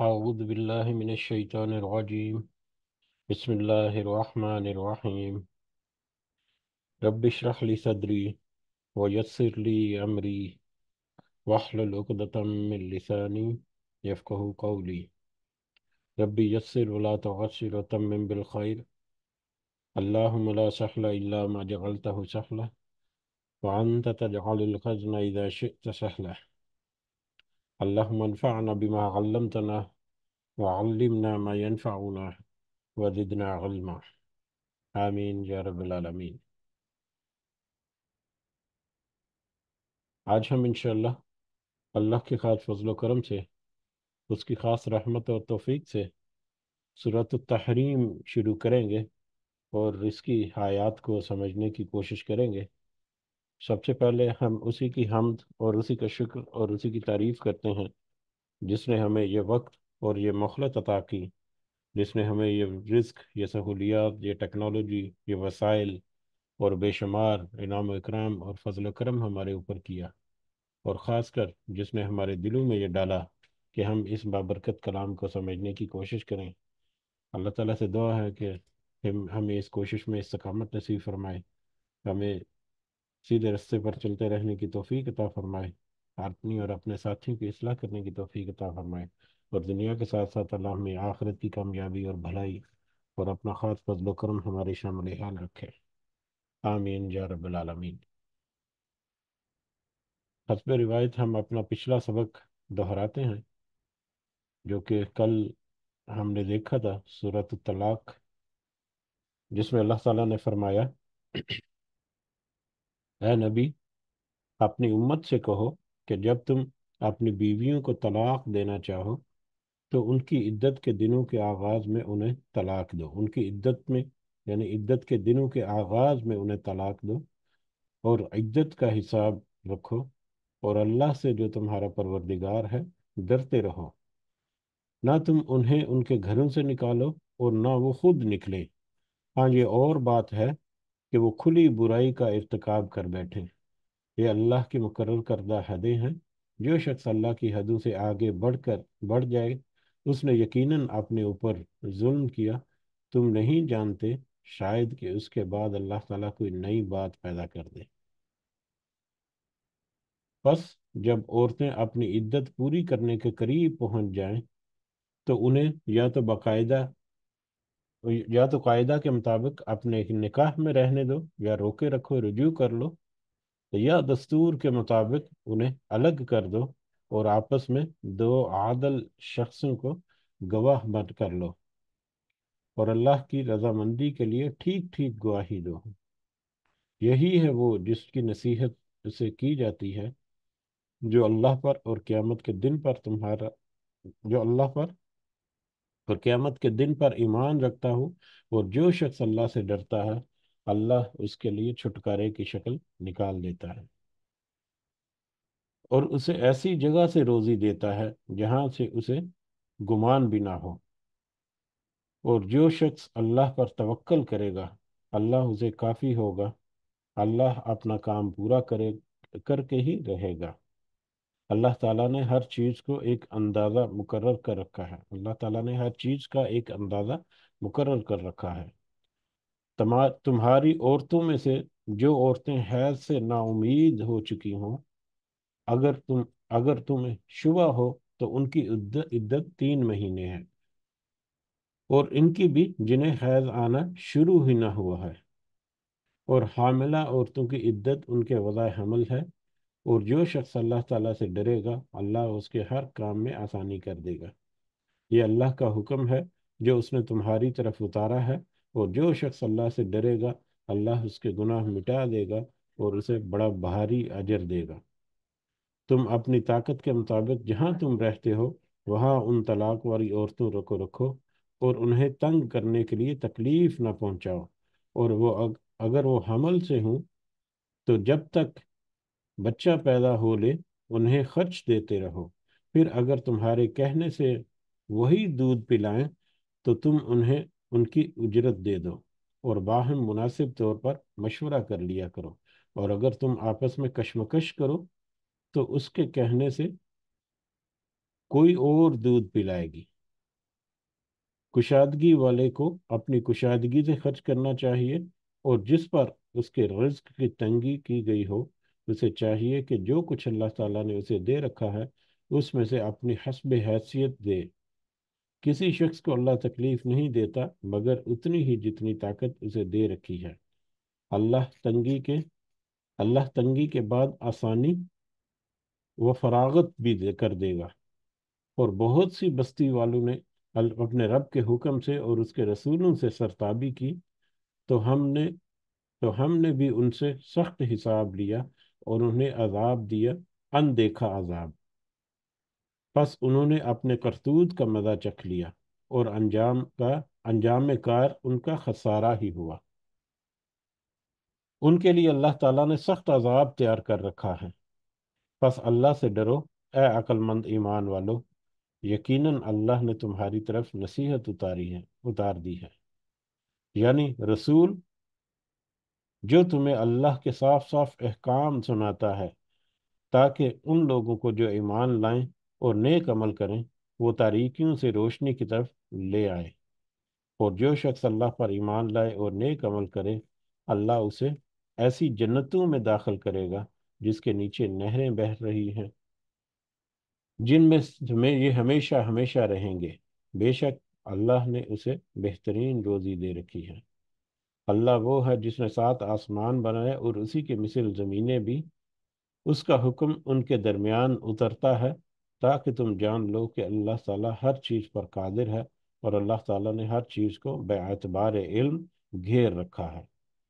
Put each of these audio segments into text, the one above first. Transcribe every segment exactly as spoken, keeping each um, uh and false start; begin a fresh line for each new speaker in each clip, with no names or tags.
أعوذ بالله من الشيطان الرجيم. بسم الله الرحمن الرحيم. رب اشرح لي صدري ويسر لي أمري واحلل عقدة من لساني يفقه قولي. ربي يسر ولا تعسر وتمم بالخير. اللهم لا سهل إلا ما جعلته سهلا وأنت تجعل الحزن إذا شئت سهلا. اللهم انفعنا بما علمتنا وعلمنا ما ينفعنا وزدنا علما. آمین یا رب العالمین. آج ہم انشاءاللہ اللہ کے خاص فضل و کرم سے، اس کی خاص رحمت اور توفیق سے سورۃ التحریم شروع کریں گے اور اس کی آیات کو سمجھنے کی کوشش کریں گے۔ سب سے پہلے ہم اسی کی حمد اور اسی کا شکر اور اسی کی تعریف کرتے ہیں جس نے ہمیں یہ وقت اور یہ مہلت عطا کی، جس نے ہمیں یہ رزق، یہ سہولیات، یہ ٹیکنالوجی، یہ وسائل اور بے شمار انعام و اکرام اور فضل و کرم ہمارے اوپر کیا، اور خاص کر جس نے ہمارے دلوں میں یہ ڈالا کہ ہم اس بابرکت کلام کو سمجھنے کی کوشش کریں۔ اللہ تعالیٰ سے دعا ہے کہ ہم ہمیں اس کوشش میں استقامت نصیب فرمائے، ہمیں سیدھے رستے پر چلتے رہنے کی توفیق عطا فرمائے، اپنی اور اپنے ساتھیوں کی اصلاح کرنے کی توفیق عطا فرمائے، اور دنیا کے ساتھ ساتھ اللہ ہمیں آخرت کی کامیابی اور بھلائی اور اپنا خاص فضل و کرم ہمارے شامل حال رکھے۔ آمین یا رب العالمین۔ حسب روایت ہم اپنا پچھلا سبق دہراتے ہیں جو کہ کل ہم نے دیکھا تھا، سورۃ الطلاق، جس میں اللہ تعالیٰ نے فرمایا، اے نبی، اپنی امت سے کہو کہ جب تم اپنی بیویوں کو طلاق دینا چاہو تو ان کی عدت کے دنوں کے آغاز میں انہیں طلاق دو۔ ان کی عدت میں یعنی عدت کے دنوں کے آغاز میں انہیں طلاق دو، اور عدت کا حساب رکھو، اور اللہ سے جو تمہارا پروردگار ہے ڈرتے رہو۔ نہ تم انہیں ان کے گھروں سے نکالو اور نہ وہ خود نکلے۔ ہاں، یہ اور بات ہے کہ وہ کھلی برائی کا ارتکاب کر بیٹھے۔ یہ اللہ کی مقرر کردہ حدیں ہیں۔ جو شخص اللہ کی حدوں سے آگے بڑھ کر بڑھ جائے اس نے یقیناً اپنے اوپر ظلم کیا۔ تم نہیں جانتے شاید کہ اس کے بعد اللہ تعالیٰ کوئی نئی بات پیدا کر دے۔ بس جب عورتیں اپنی عدت پوری کرنے کے قریب پہنچ جائیں تو انہیں یا تو باقاعدہ یا تو قاعدہ کے مطابق اپنے نکاح میں رہنے دو، یا روکے رکھو، رجوع کر لو، یا دستور کے مطابق انہیں الگ کر دو اور آپس میں دو عادل شخصوں کو گواہ بند کر لو، اور اللہ کی رضامندی کے لیے ٹھیک ٹھیک گواہی دو۔ یہی ہے وہ جس کی نصیحت اسے کی جاتی ہے جو اللہ پر اور قیامت کے دن پر تمہارا جو اللہ پر اور قیامت کے دن پر ایمان رکھتا ہو، اور جو شخص اللہ سے ڈرتا ہے اللہ اس کے لیے چھٹکارے کی شکل نکال دیتا ہے، اور اسے ایسی جگہ سے روزی دیتا ہے جہاں سے اسے گمان بھی نہ ہو۔ اور جو شخص اللہ پر توکل کرے گا اللہ اسے کافی ہوگا۔ اللہ اپنا کام پورا کرے کر کے ہی رہے گا۔ اللہ تعالیٰ نے ہر چیز کو ایک اندازہ مقرر کر رکھا ہے۔ اللہ تعالیٰ نے ہر چیز کا ایک اندازہ مقرر کر رکھا ہے۔ تما- تمہاری عورتوں میں سے جو عورتیں حیض سے نا امید ہو چکی ہوں، اگر تم اگر تمہیں شبہ ہو تو ان کی عدت عدت تین مہینے ہے، اور ان کی بھی جنہیں حیض آنا شروع ہی نہ ہوا ہے، اور حاملہ عورتوں کی عدت ان کے وضع حمل ہے۔ اور جو شخص اللہ تعالیٰ سے ڈرے گا اللہ اس کے ہر کام میں آسانی کر دے گا۔ یہ اللہ کا حکم ہے جو اس نے تمہاری طرف اتارا ہے، اور جو شخص اللہ سے ڈرے گا اللہ اس کے گناہ مٹا دے گا اور اسے بڑا بھاری اجر دے گا۔ تم اپنی طاقت کے مطابق جہاں تم رہتے ہو وہاں ان طلاق والی عورتوں کو رکھو، اور انہیں تنگ کرنے کے لیے تکلیف نہ پہنچاؤ، اور وہ اگ اگر وہ حمل سے ہوں تو جب تک بچہ پیدا ہو لے انہیں خرچ دیتے رہو، پھر اگر تمہارے کہنے سے وہی دودھ پلائیں تو تم انہیں ان کی اجرت دے دو، اور باہم مناسب طور پر مشورہ کر لیا کرو، اور اگر تم آپس میں کشمکش کرو تو اس کے کہنے سے کوئی اور دودھ پلائے گی، کشادگی والے کو اپنی کشادگی سے خرچ کرنا چاہیے، اور جس پر اس کے رزق کی تنگی کی گئی ہو اسے چاہیے کہ جو کچھ اللہ تعالیٰ نے اسے دے رکھا ہے اس میں سے اپنی حسب حیثیت دے۔ کسی شخص کو اللہ تکلیف نہیں دیتا مگر اتنی ہی جتنی طاقت اسے دے رکھی ہے۔ اللہ تنگی کے اللہ تنگی کے بعد آسانی و فراغت بھی دے کر دے گا۔ اور بہت سی بستی والوں نے ال- اپنے رب کے حکم سے اور اس کے رسولوں سے سرتابی کی، تو ہم نے تو ہم نے بھی ان سے سخت حساب لیا اور انہیں عذاب دیا، اندیکھا عذاب۔ پس انہوں نے اپنے کرتوت کا مزہ چکھ لیا، اور انجام کا انجام کار ان کا خسارہ ہی ہوا۔ ان کے لیے اللہ تعالیٰ نے سخت عذاب تیار کر رکھا ہے۔ پس اللہ سے ڈرو اے عقل مند ایمان والو، یقیناً اللہ نے تمہاری طرف نصیحت اتاری ہے اتار دی ہے، یعنی رسول جو تمہیں اللہ کے صاف صاف احکام سناتا ہے، تاکہ ان لوگوں کو جو ایمان لائیں اور نیک عمل کریں وہ تاریکیوں سے روشنی کی طرف لے آئے۔ اور جو شخص اللہ پر ایمان لائے اور نیک عمل کرے، اللہ اسے ایسی جنتوں میں داخل کرے گا جس کے نیچے نہریں بہہ رہی ہیں، جن میں میں یہ ہمیشہ ہمیشہ رہیں گے۔ بے شک اللہ نے اسے بہترین روزی دے رکھی ہے۔ اللہ وہ ہے جس نے سات آسمان بنائے اور اسی کے مثل زمینیں بھی، اس کا حکم ان کے درمیان اترتا ہے تاکہ تم جان لو کہ اللہ تعالیٰ ہر چیز پر قادر ہے، اور اللہ تعالیٰ نے ہر چیز کو بے اعتبار علم گھیر رکھا ہے۔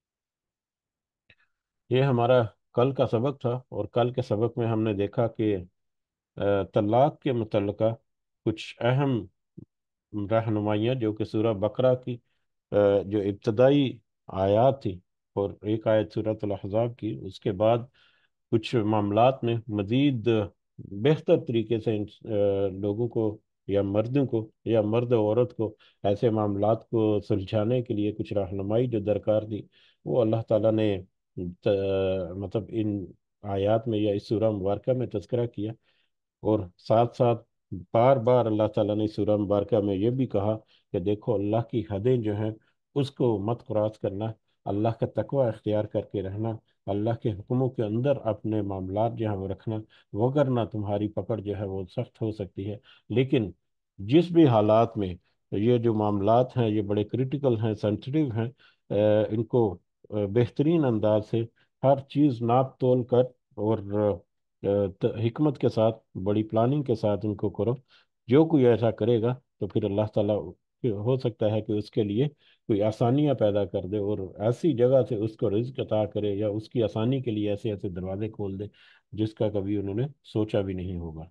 یہ ہمارا کل کا سبق تھا، اور کل کے سبق میں ہم نے دیکھا کہ آ، طلاق کے متعلقہ کچھ اہم رہنمائیاں جو کہ سورہ بقرہ کی آ، جو ابتدائی آیات تھی، اور ایک آیت سورۃ الاحزاب کی، اس کے بعد کچھ معاملات میں مزید بہتر طریقے سے ان آ، لوگوں کو یا مردوں کو یا مرد و عورت کو ایسے معاملات کو سلجھانے کے لیے کچھ رہنمائی جو درکار تھی، وہ اللہ تعالیٰ نے ت- مطلب ان آیات میں یا اس سورہ مبارکہ میں تذکرہ کیا۔ اور ساتھ ساتھ بار بار اللہ تعالیٰ نے سورہ مبارکہ میں یہ بھی کہا کہ دیکھو اللہ کی حدیں جو ہیں اس کو مت کراس کرنا، اللہ کا تقوی اختیار کر کے رہنا، اللہ کے حکموں کے اندر اپنے معاملات جو ہے وہ رکھنا، وگرنہ تمہاری پکڑ جو ہے وہ سخت ہو سکتی ہے۔ لیکن جس بھی حالات میں یہ جو معاملات ہیں یہ بڑے کریٹیکل ہیں، سینسٹیو ہیں، آہ، ان کو آہ، بہترین انداز سے ہر چیز ناپ تول کر اور آہ، ت- حکمت کے ساتھ، بڑی پلاننگ کے ساتھ ان کو کرو۔ جو کوئی ایسا کرے گا تو پھر اللہ تعالیٰ ہو سکتا ہے کہ اس کے لیے کوئی آسانیاں پیدا کر دے، اور ایسی جگہ سے اس کو رزق عطا کرے، یا اس کی آسانی کے لیے ایسے ایسے دروازے کھول دے جس کا کبھی انہوں نے سوچا بھی نہیں ہوگا۔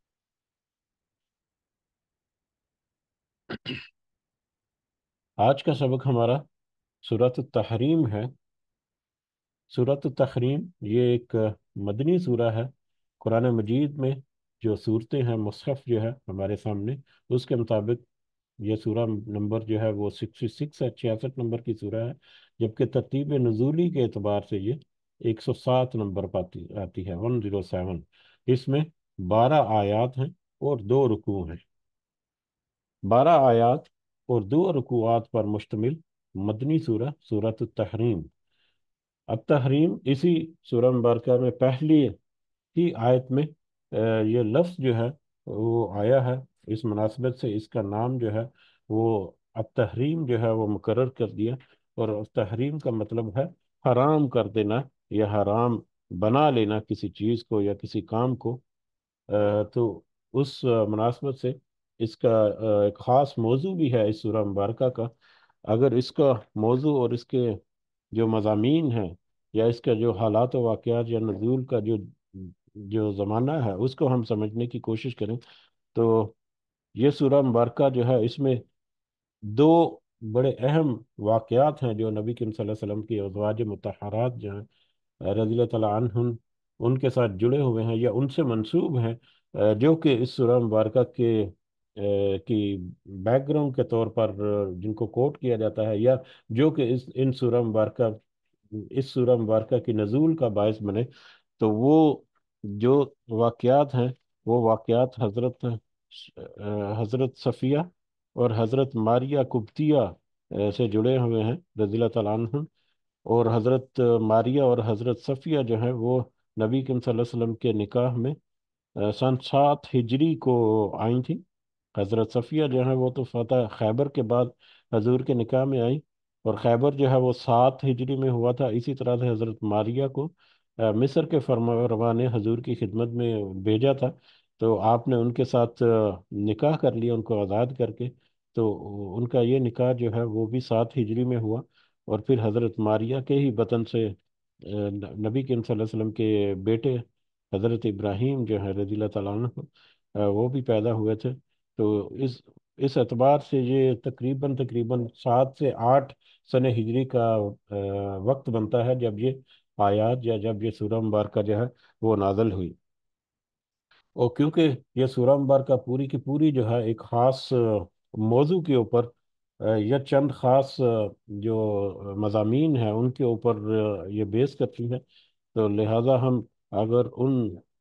آج کا سبق ہمارا سورۃ التحریم ہے۔ سورۃ التحریم یہ ایک مدنی سورہ ہے۔ قرآن مجید میں جو صورتیں ہیں، مصحف جو ہے ہمارے سامنے، اس کے مطابق یہ سورہ نمبر جو ہے وہ سکسٹی سکس ہے، چھیاسٹھ نمبر کی سورہ ہے، جبکہ ترتیب نزولی کے اعتبار سے یہ ایک سو سات نمبر پاتی آتی ہے، ون زیرو سیون۔ اس میں بارہ آیات ہیں اور دو رکوع ہیں۔ بارہ آیات اور دو رکوعات پر مشتمل مدنی سورہ سورۃ التحریم۔ التحریم اسی سورہ مبارکہ میں پہلی ہی آیت میں آ، یہ لفظ جو ہے وہ آیا ہے۔ اس مناسبت سے اس کا نام جو ہے وہ التحریم جو ہے وہ مقرر کر دیا، اور التحریم کا مطلب ہے حرام کر دینا یا حرام بنا لینا کسی چیز کو یا کسی کام کو۔ آ، تو اس آ، مناسبت سے اس کا آ، ایک خاص موضوع بھی ہے اس سورہ مبارکہ کا۔ اگر اس کا موضوع اور اس کے جو مضامین ہیں، یا اس کا جو حالات و واقعات یا نزول کا جو جو زمانہ ہے اس کو ہم سمجھنے کی کوشش کریں، تو یہ سورہ مبارکہ جو ہے اس میں دو بڑے اہم واقعات ہیں جو نبی کریم صلی اللہ علیہ وسلم کی ازواج مطہرات جو ہیں رضی اللہ تعالیٰ عنہن، ان کے ساتھ جڑے ہوئے ہیں یا ان سے منسوب ہیں، اہ، جو کہ اس سورہ مبارکہ کے اہ، کی بیک گراؤنڈ کے طور پر اہ، جن کو کوٹ کیا جاتا ہے، یا جو کہ اس ان سورہ مبارکہ اس سورہ مبارکہ کی نزول کا باعث بنے، تو وہ جو واقعات ہیں وہ واقعات حضرت اہ، حضرت صفیہ اور حضرت ماریہ قبطیہ اہ، سے جڑے ہوئے ہیں رضی اللہ تعالیٰ عنہ۔ اور حضرت ماریہ اور حضرت صفیہ جو ہیں وہ نبی کریم صلی اللہ علیہ وسلم کے نکاح میں اہ، سن سات ہجری کو آئی تھی۔ حضرت صفیہ جو ہے وہ تو فتح خیبر کے بعد حضور کے نکاح میں آئی، اور خیبر جو ہے وہ سات ہجری میں ہوا تھا۔ اسی طرح سے حضرت ماریہ کو آ، مصر کے فرمانروا نے حضور کی خدمت میں بھیجا تھا، تو آپ نے ان کے ساتھ آ، نکاح کر لیا ان کو آزاد کر کے۔ تو ان کا یہ نکاح جو ہے وہ بھی سات ہجری میں ہوا، اور پھر حضرت ماریہ کے ہی بطن سے آ، نبی کریم صلی اللہ علیہ وسلم کے بیٹے حضرت ابراہیم جو ہے رضی اللہ تعالیٰ عنہ، آ، وہ بھی پیدا ہوئے تھے۔ تو اس اس اعتبار سے یہ تقریباً تقریباً سات سے آٹھ سن ہجری کا آ، وقت بنتا ہے جب یہ آیات یا جب یہ سورہ مبارکہ جو ہے وہ نازل ہوئی۔ اور کیونکہ یہ سورہ مبارکہ پوری کی پوری جو ہے ایک خاص آ، موضوع کے اوپر آ، یا چند خاص آ، جو مضامین ہیں ان کے اوپر آ، یہ بیس کرتی ہے، تو لہٰذا ہم اگر ان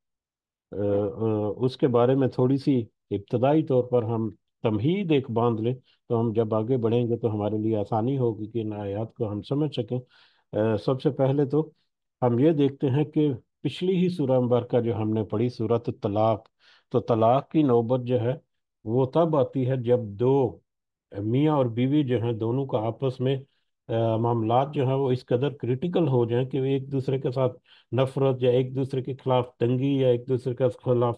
آ، آ، اس کے بارے میں تھوڑی سی ابتدائی طور پر ہم تمہید ایک باندھ لیں، تو ہم جب آگے بڑھیں گے تو ہمارے لیے آسانی ہوگی کہ ان آیات کو ہم سمجھ سکیں۔ آ، سب سے پہلے تو ہم یہ دیکھتے ہیں کہ پچھلی ہی سورہ مبارکہ جو ہم نے پڑھی سورۃ الطلاق، تو طلاق کی نوبت جو ہے وہ تب آتی ہے جب دو میاں اور بیوی جو ہیں دونوں کا آپس میں آ، معاملات جو ہیں وہ اس قدر کریٹیکل ہو جائیں کہ وہ ایک دوسرے کے ساتھ نفرت یا ایک دوسرے کے خلاف تنگی یا ایک دوسرے کے خلاف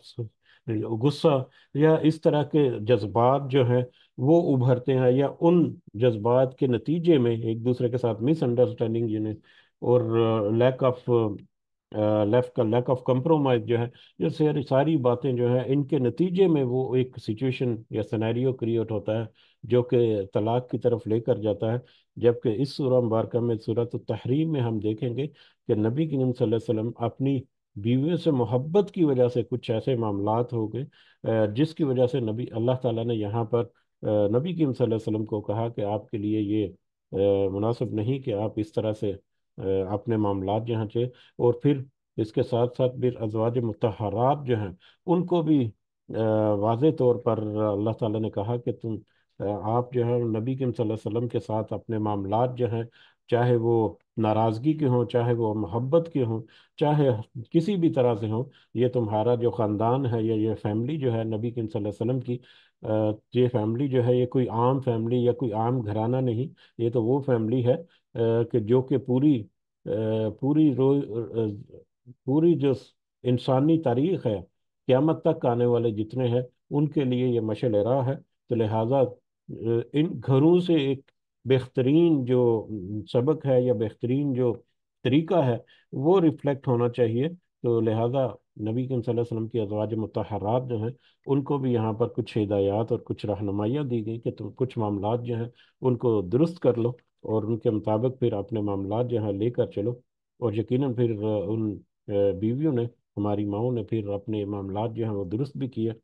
غصہ یا اس طرح کے جذبات جو ہیں وہ ابھرتے ہیں، یا ان جذبات کے نتیجے میں ایک دوسرے کے ساتھ مس انڈرسٹینڈنگ جنہیں اور لیک آف لیفٹ کا لیک آف کمپرومائز جو ہے، یہ ساری ساری باتیں جو ہیں ان کے نتیجے میں وہ ایک سچویشن یا سینیریو کریٹ ہوتا ہے جو کہ طلاق کی طرف لے کر جاتا ہے۔ جبکہ اس سورہ مبارکہ میں سورۃ التحریم میں ہم دیکھیں گے کہ نبی کریم صلی اللہ علیہ وسلم اپنی بیویوں سے محبت کی وجہ سے کچھ ایسے معاملات ہو گئے آ، جس کی وجہ سے نبی اللہ تعالیٰ نے یہاں پر آ، نبی کریم صلی اللہ علیہ وسلم کو کہا کہ آپ کے لیے یہ آ، مناسب نہیں کہ آپ اس طرح سے آ، اپنے معاملات جہاں سے، اور پھر اس کے ساتھ ساتھ پھر ازواج مطہرات جو ہیں ان کو بھی آ، واضح طور پر اللہ تعالیٰ نے کہا کہ تم آ، آپ جو ہے نبی کریم صلی اللہ علیہ وسلم کے ساتھ اپنے معاملات جو ہیں، چاہے وہ ناراضگی کے ہوں، چاہے وہ محبت کے ہوں، چاہے کسی بھی طرح سے ہوں، یہ تمہارا جو خاندان ہے یا یہ فیملی جو ہے نبی کریم صلی اللہ علیہ وسلم کی، آ، یہ فیملی جو ہے یہ کوئی عام فیملی یا کوئی عام گھرانہ نہیں، یہ تو وہ فیملی ہے آ، کہ جو کہ پوری آ، پوری رو آ، پوری جو انسانی تاریخ ہے، قیامت تک آنے والے جتنے ہیں ان کے لیے یہ مشعل راہ ہے۔ تو لہٰذا آ، ان گھروں سے ایک بہترین جو سبق ہے یا بہترین جو طریقہ ہے وہ ریفلیکٹ ہونا چاہیے۔ تو لہٰذا نبی کریم صلی اللہ علیہ وسلم کی ازواج مطہرات جو ہیں ان کو بھی یہاں پر کچھ ہدایات اور کچھ رہنمائیاں دی گئی کہ تم کچھ معاملات جو ہیں ان کو درست کر لو، اور ان کے مطابق پھر اپنے معاملات جو ہیں لے کر چلو۔ اور یقیناً پھر آ، ان آ، بیویوں نے، ہماری ماؤں نے پھر اپنے معاملات جو ہیں وہ درست بھی کیے۔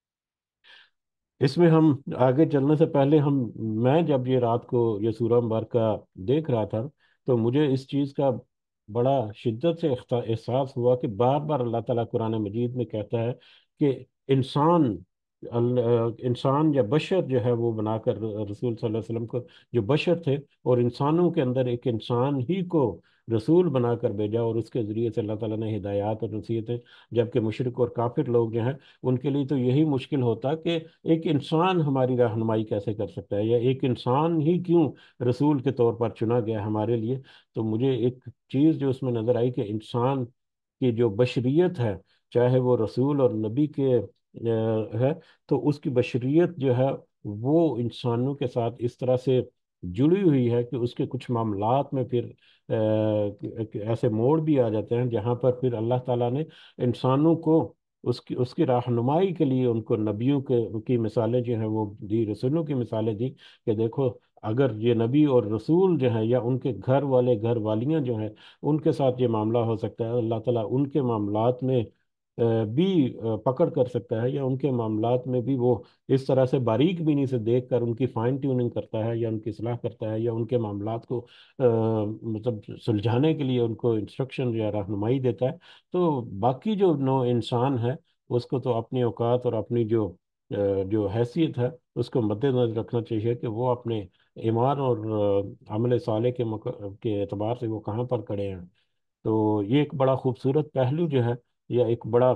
اس میں ہم آگے چلنے سے پہلے ہم میں جب یہ رات کو یہ سورہ مبارکہ دیکھ رہا تھا تو مجھے اس چیز کا بڑا شدت سے اختا- احساس ہوا کہ بار بار اللہ تعالیٰ قرآن مجید میں کہتا ہے کہ انسان ال- انسان یا بشر جو ہے وہ بنا کر رسول صلی اللہ علیہ وسلم کو، جو بشر تھے اور انسانوں کے اندر ایک انسان ہی کو رسول بنا کر بھیجا، اور اس کے ذریعے سے اللہ تعالیٰ نے ہدایات اور نصیحتیں، جبکہ مشرک اور کافر لوگ جو ہیں ان کے لیے تو یہی مشکل ہوتا کہ ایک انسان ہماری رہنمائی کیسے کر سکتا ہے، یا ایک انسان ہی کیوں رسول کے طور پر چنا گیا ہمارے لیے۔ تو مجھے ایک چیز جو اس میں نظر آئی کہ انسان کی جو بشریت ہے، چاہے وہ رسول اور نبی کے آ، ہے، تو اس کی بشریت جو ہے وہ انسانوں کے ساتھ اس طرح سے جڑی ہوئی ہے کہ اس کے کچھ معاملات میں پھر آ، ایسے موڑ بھی آ جاتے ہیں جہاں پر پھر اللہ تعالیٰ نے انسانوں کو اس کی اس کی رہنمائی کے لیے ان کو نبیوں کے کی مثالیں جو ہیں وہ دی، رسولوں کی مثالیں دی کہ دیکھو اگر یہ نبی اور رسول جو ہیں یا ان کے گھر والے گھر والیاں جو ہیں ان کے ساتھ یہ معاملہ ہو سکتا ہے، اللہ تعالیٰ ان کے معاملات میں آ، بھی آ، پکڑ کر سکتا ہے، یا ان کے معاملات میں بھی وہ اس طرح سے باریک بینی سے دیکھ کر ان کی فائن ٹیوننگ کرتا ہے یا ان کی اصلاح کرتا ہے، یا ان کے معاملات کو آ، مطلب سلجھانے کے لیے ان کو انسٹرکشن یا رہنمائی دیتا ہے۔ تو باقی جو نو انسان ہے اس کو تو اپنی اوقات اور اپنی جو آ، جو حیثیت ہے اس کو مد نظر رکھنا چاہیے کہ وہ اپنے ایمان اور آ، عمل صالح کے مق... کے اعتبار سے وہ کہاں پر کھڑے ہیں۔ تو یہ ایک بڑا خوبصورت پہلو جو ہے، یا ایک بڑا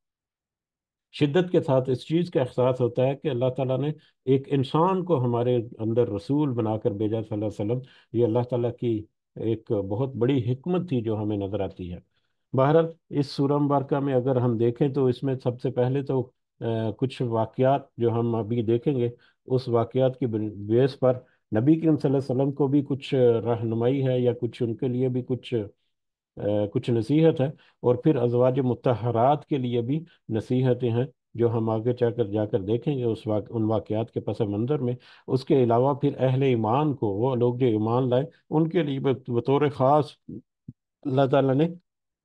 شدت کے ساتھ اس چیز کا احساس ہوتا ہے کہ اللہ تعالیٰ نے ایک انسان کو ہمارے اندر رسول بنا کر بھیجا صلی اللہ علیہ وسلم۔ یہ اللہ تعالیٰ کی ایک بہت بڑی حکمت تھی جو ہمیں نظر آتی ہے۔ بہرحال اس سورہ مبارکہ میں اگر ہم دیکھیں تو اس میں سب سے پہلے تو آ، کچھ واقعات جو ہم ابھی دیکھیں گے، اس واقعات کی بیس پر نبی کریم صلی اللہ علیہ وسلم کو بھی کچھ رہنمائی ہے، یا کچھ ان کے لیے بھی کچھ آ، کچھ نصیحت ہے، اور پھر ازواج مطہرات کے لیے بھی نصیحتیں ہیں جو ہم آگے جا کر جا کر دیکھیں گے اس واقع ان واقعات کے پس منظر میں۔ اس کے علاوہ پھر اہل ایمان کو، وہ لوگ جو ایمان لائے، ان کے لیے بط- بطور خاص اللہ تعالیٰ نے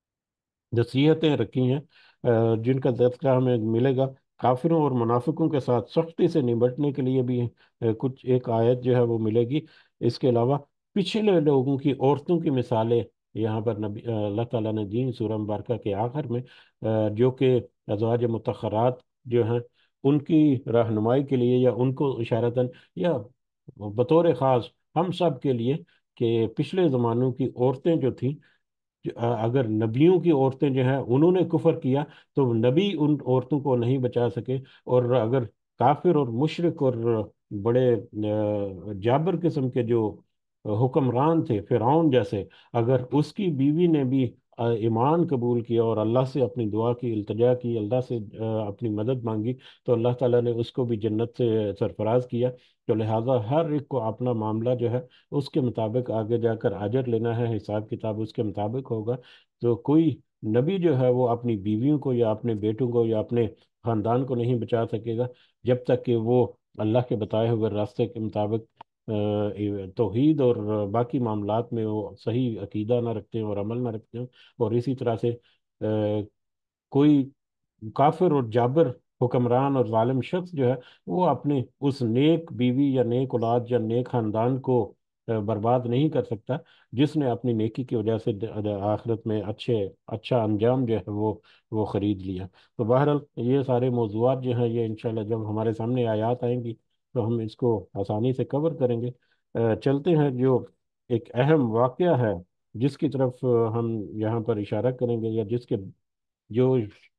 نصیحتیں رکھی ہیں، آ، جن کا تذکرہ ہمیں ملے گا۔ کافروں اور منافقوں کے ساتھ سختی سے نمٹنے کے لیے بھی آ، کچھ ایک آیت جو ہے وہ ملے گی۔ اس کے علاوہ پچھلے لوگوں کی عورتوں کی مثالیں یہاں پر نبی آ، اللہ تعالیٰ نے دی سورہ مبارکہ کے آخر میں، آ، جو کہ ازواج مطہرات جو ہیں ان کی رہنمائی کے لیے، یا ان کو اشارتاً، یا بطور خاص ہم سب کے لیے، کہ پچھلے زمانوں کی عورتیں جو تھیں، جو- اگر نبیوں کی عورتیں جو ہیں انہوں نے کفر کیا تو نبی ان عورتوں کو نہیں بچا سکے، اور اگر کافر اور مشرک اور بڑے آ، جابر قسم کے جو حکمران تھے فرعون جیسے، اگر اس کی بیوی نے بھی آ، ایمان قبول کیا اور اللہ سے اپنی دعا کی، التجا کی، اللہ سے آ، اپنی مدد مانگی، تو اللہ تعالیٰ نے اس کو بھی جنت سے سرفراز کیا۔ تو لہٰذا ہر ایک کو اپنا معاملہ جو ہے اس کے مطابق آگے جا کر اجر لینا ہے، حساب کتاب اس کے مطابق ہوگا۔ تو کوئی نبی جو ہے وہ اپنی بیویوں کو یا اپنے بیٹوں کو یا اپنے خاندان کو نہیں بچا سکے گا، جب تک کہ وہ اللہ کے بتائے ہوئے راستے کے مطابق آ، توحید اور باقی معاملات میں وہ صحیح عقیدہ نہ رکھتے ہیں اور عمل نہ رکھتے ہیں۔ اور اسی طرح سے آ، کوئی کافر اور جابر حکمران اور ظالم شخص جو ہے وہ اپنے اس نیک بیوی یا نیک اولاد یا نیک خاندان کو آ، برباد نہیں کر سکتا، جس نے اپنی نیکی کی وجہ سے د- د- آخرت میں اچھے اچھا انجام جو ہے وہ وہ خرید لیا۔ تو بہرحال یہ سارے موضوعات جو ہیں یہ انشاءاللہ جب ہمارے سامنے آیات آئیں گی تو ہم اس کو آسانی سے کور کریں گے۔ آ، چلتے ہیں جو ایک اہم واقعہ ہے جس کی طرف آ، ہم یہاں پر اشارہ کریں گے، یا جس کے جو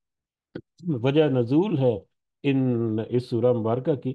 وجہ نزول ہے ان اس سورہ مبارکہ کی،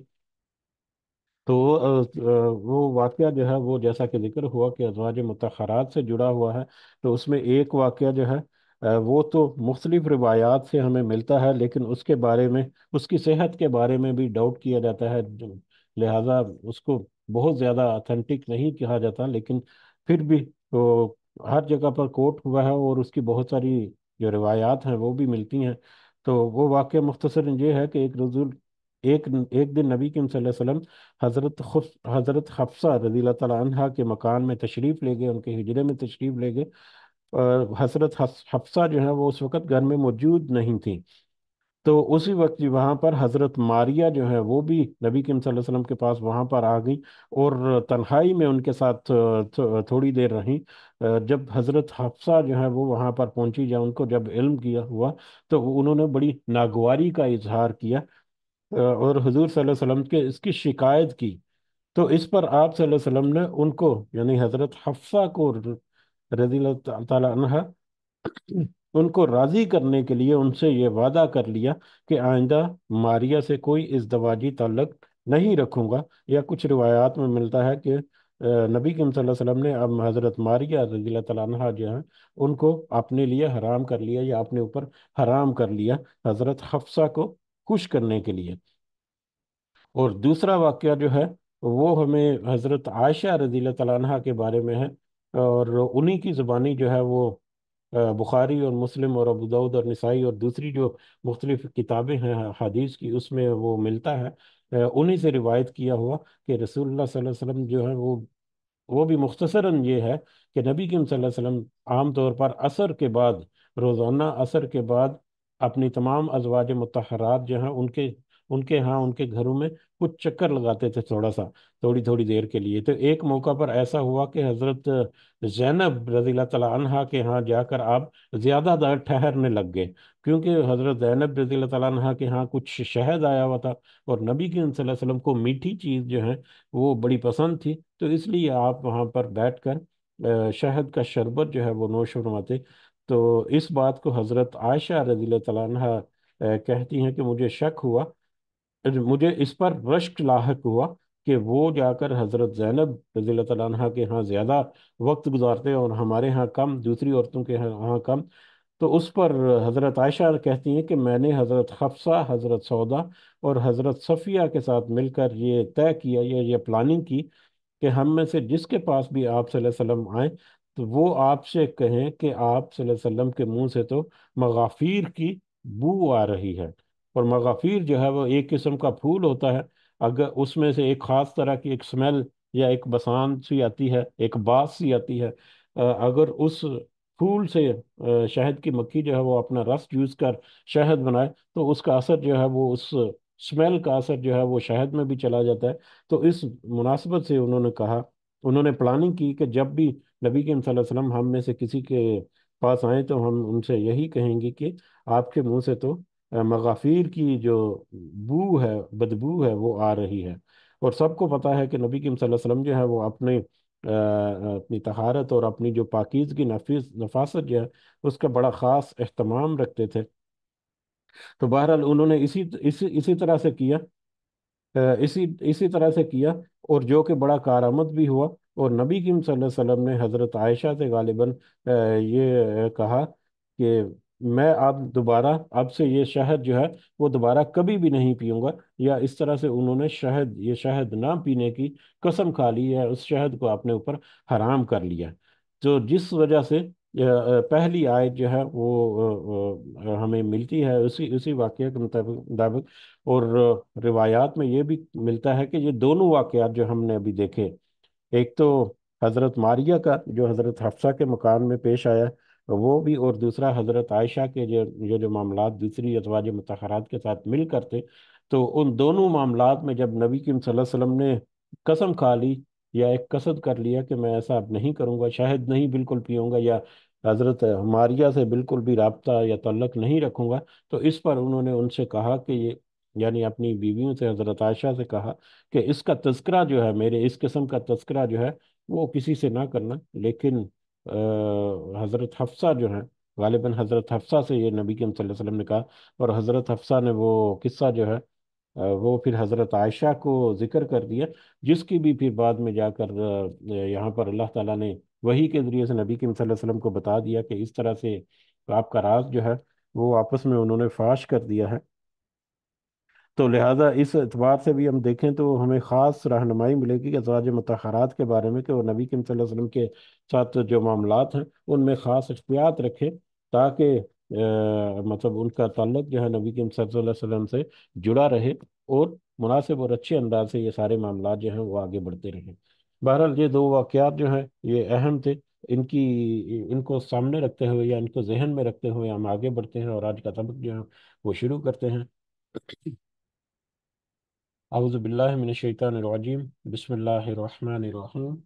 تو وہ آ، آ، وہ واقعہ جو ہے وہ جیسا کہ ذکر ہوا کہ ازواج متحرات سے جڑا ہوا ہے۔ تو اس میں ایک واقعہ جو ہے آ، وہ تو مختلف روایات سے ہمیں ملتا ہے، لیکن اس کے بارے میں، اس کی صحت کے بارے میں بھی ڈاؤٹ کیا جاتا ہے، جو- لہٰذا اس کو بہت زیادہ اتھینٹک نہیں کہا جاتا، لیکن پھر بھی وہ ہر جگہ پر کوٹ ہوا ہے، اور اس کی بہت ساری جو روایات ہیں وہ بھی ملتی ہیں۔ تو وہ واقعہ مختصر یہ ہے کہ ایک رسول ایک ایک دن نبی کریم صلی اللہ علیہ وسلم حضرت خف حضرت حفصہ رضی اللہ تعالیٰ عنہا کے مکان میں تشریف لے گئے، ان کے حجرے میں تشریف لے گئے، اور حضرت حفص- حفصہ جو ہے وہ اس وقت گھر میں موجود نہیں تھی۔ تو اسی وقت جی وہاں پر حضرت ماریہ جو ہے وہ بھی نبی کریم صلی اللہ علیہ وسلم کے پاس وہاں پر آ گئی، اور تنہائی میں ان کے ساتھ آ، تھ- تھوڑی دیر رہیں۔ آ، جب حضرت حفصہ جو ہے وہ وہاں پر پہنچی، یا ان کو جب علم کیا ہوا، تو انہوں نے بڑی ناگواری کا اظہار کیا، آ، اور حضور صلی اللہ علیہ وسلم کے اس کی شکایت کی۔ تو اس پر آپ صلی اللہ علیہ وسلم نے ان کو، یعنی حضرت حفصہ کو رضی اللہ تعالیٰ عنہ، ان کو راضی کرنے کے لیے ان سے یہ وعدہ کر لیا کہ آئندہ ماریہ سے کوئی ازدواجی تعلق نہیں رکھوں گا۔ یا کچھ روایات میں ملتا ہے کہ آ، نبی کریم صلی اللہ علیہ وسلم نے اب حضرت ماریہ رضی اللہ تعالیٰ عنہ جو ہیں ان کو اپنے لیے حرام کر لیا، یا اپنے اوپر حرام کر لیا، حضرت حفصہ کو خوش کرنے کے لیے۔ اور دوسرا واقعہ جو ہے وہ ہمیں حضرت عائشہ رضی اللہ تعالیٰ عنہ کے بارے میں ہے، اور انہی کی زبانی جو ہے وہ آ، بخاری اور مسلم اور ابو داؤد اور نسائی اور دوسری جو مختلف کتابیں ہیں حدیث کی، اس میں وہ ملتا ہے، آ، انہی سے روایت کیا ہوا کہ رسول اللہ صلی اللہ علیہ وسلم جو ہے وہ وہ بھی مختصراً یہ ہے کہ نبی کریم صلی اللہ علیہ وسلم عام طور پر عصر کے بعد، روزانہ عصر کے بعد اپنی تمام ازواج مطہرات جو ہیں ان کے उनके यहाँ उनके घरों में कुछ चक्कर लगाते थे, थोड़ा सा, थोड़ी थोड़ी देर के लिए। तो एक मौका पर ऐसा हुआ कि हजरत जैनब रज़ियल्लाहु तआला अन्हा के यहाँ जाकर आप ज्यादा देर ठहरने लग गए, क्योंकि हजरत जैनब रज़ियल्लाहु तआला अन्हा के यहाँ कुछ शहद आया हुआ था, और नबी करीम सल्लल्लाहु अलैहि वसल्लम को मीठी चीज जो है वो बड़ी पसंद थी। तो इसलिए आप वहाँ पर बैठकर अ, शहद का शरबत जो है वो नोश फरमाते। तो इस बात को हजरत आयशा रज़ियल्लाहु तआला अन्हा अ, कहती हैं कि मुझे शक हुआ, मुझे इस पर रश्क लाहक हुआ कि वो जाकर हजरत जैनब रज़ियल्लाहु तआला अन्हा के यहाँ ज्यादा वक्त गुजारते और हमारे यहाँ कम, दूसरी औरतों के यहाँ कम। तो उस पर हजरत आयशा कहती हैं कि मैंने हजरत हफ्सा, हजरत सौदा और हजरत सफ़िया के साथ मिलकर ये तय किया, ये ये प्लानिंग की कि हम में से जिसके पास भी आप सल्लल्लाहु अलैहि वसल्लम आए तो वो आपसे कहें कि आप सल्लल्लाहु अलैहि वसल्लम के मुंह से तो मगाफिर की बू आ रही है। और मगाफिर जो है वो एक किस्म का फूल होता है, अगर उसमें से एक खास तरह की एक स्मेल या एक बसान सी आती है, एक बास सी आती है। अ, अगर उस फूल से अ, शहद की मक्खी जो है वो अपना रस यूज कर शहद बनाए, तो उसका असर जो है वो उस स्मेल का असर जो है वो शहद में भी चला जाता है। तो इस मुनासबत से उन्होंने कहा, उन्होंने प्लानिंग की कि जब भी नबी करीम सल्लल्लाहु अलैहि वसल्लम हम में से किसी के पास आए तो हम उनसे यही कहेंगे कि आपके मुंह से तो अ, मगाफिर की जो बू है, बदबू है, वो आ रही है। और सबको पता है कि नबी करीम सल्लल्लाहु अलैहि वसल्लम जो है वो अपने अ, अपनी तहारत और अपनी जो पाकीज़गी, नफीस नफासत जो है उसका बड़ा ख़ास एहतमाम रखते थे। तो बहरहाल उन्होंने इसी इसी इसी तरह से किया, अ, इसी इसी तरह से किया, और जो कि बड़ा कारआमद भी हुआ। और नबी करीम सल्लल्लाहु अलैहि वसल्लम ने हज़रत आयशा से गालिबन अ, ये कहा कि मैं अब दोबारा, अब से ये शहद जो है वो दोबारा कभी भी नहीं पीऊंगा, या इस तरह से उन्होंने शहद, ये शहद ना पीने की कसम खा ली है, उस शहद को अपने ऊपर हराम कर लिया। तो जिस वजह से अ, अ, पहली आयत जो है वो अ, अ, हमें मिलती है उसी उसी वाक़ये के मुताबिक मुताबिक। और रिवायात में ये भी मिलता है कि ये दोनों वाक़यात जो हमने अभी देखे, एक तो हज़रत मारिया का जो हज़रत हफ्सा के मकान में पेश आया वो भी, और दूसरा हज़रत आयशा के जो जो जो मामलात दूसरी अजवाज मुतहरात के साथ मिल करते। तो उन दोनों मामलात में जब नबी करीम सल्लल्लाहु अलैहि वसल्लम ने कसम खा ली या एक कसद कर लिया कि मैं ऐसा अब नहीं करूंगा, शायद नहीं बिल्कुल पीऊंगा, या हज़रत मारिया से बिल्कुल भी राब्ता या तल्लक नहीं रखूंगा, तो इस पर उन्होंने उनसे कहा कि ये, यानी अपनी बीवियों से, हज़रत आयशा से कहा कि इसका तज़किरा जो है, मेरे इस किस्म का तज़किरा जो है वो किसी से ना करना। लेकिन हज़रत हफ्सा जो है, गालिबन हज़रत हफ्सा से ये नबी करीम सल्लल्लाहु अलैहि वसल्लम ने कहा, और हज़रत हफ्सा ने वो किस्सा जो है अ, वो फिर हज़रत आयशा को जिक्र कर दिया, जिसकी भी फिर बाद में जाकर अ, यहाँ पर अल्लाह ताला ने वही के ज़रिए से नबी करीम सल्लल्लाहु अलैहि वसल्लम को बता दिया कि इस तरह से आपका राज जो है वो आपस में उन्होंने फाश कर दिया है। तो लिहाजा इस एतबार से भी हम देखें तो हमें ख़ास रहनुमाई मिलेगी कि अज़वाज मुतहरात के बारे में, कि वो नबी करीम सल्लल्लाहु अलैहि वसल्लम के साथ जो मामलात हैं उनमें ख़ास एहतियात रखें, ताकि अ, मतलब उनका ताल्लुक जो है नबी करीम सल्लल्लाहु अलैहि वसल्लम से जुड़ा रहे, और मुनासिब और अच्छे अंदाज से ये सारे मामलात जो हैं वो आगे बढ़ते रहें। बहरहाल ये दो वाक़यात जो हैं ये अहम थे, इनकी इनको सामने रखते हुए या इनको जहन में रखते हुए हम आगे बढ़ते हैं, और आज का सबक जो है वो शुरू करते हैं। अऊज़ु बिल्लाहि मिनश शैतानिर रजीम, बिस्मिल्लाहिर रहमानिर रहीम।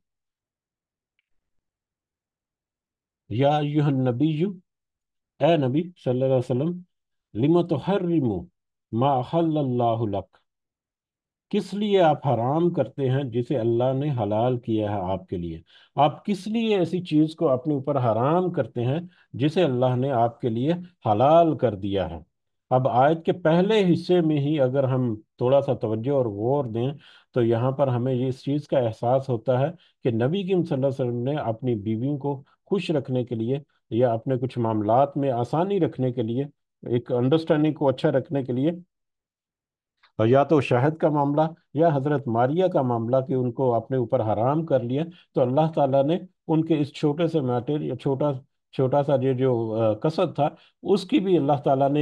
या अय्युहन नबिय्यु, ए नबी सल्लल्लाहु अलैहि वसल्लम, लिमा तुहर्रिमु मा अहल्लल्लाहु लक, किस लिए आप हराम करते हैं जिसे अल्लाह ने हलाल किया है आपके लिए। आप किस लिए ऐसी चीज को अपने ऊपर हराम करते हैं जिसे अल्लाह ने आपके लिए हलाल कर दिया है। अब आयत के पहले हिस्से में ही अगर हम थोड़ा सा तवज्जो और गौर दें तो यहाँ पर हमें ये इस चीज़ का एहसास होता है कि नबी करीम सल्लल्लाहु अलैहि वसल्लम ने अपनी बीवियों को खुश रखने के लिए या अपने कुछ मामलात में आसानी रखने के लिए, एक अंडरस्टैंडिंग को अच्छा रखने के लिए, और या तो शहद का मामला या हजरत मारिया का मामला कि उनको अपने ऊपर हराम कर लिया, तो अल्लाह ताला ने उनके इस छोटे से मैटर या छोटा छोटा सा ये जो अ, कसद था उसकी भी अल्लाह ताला ने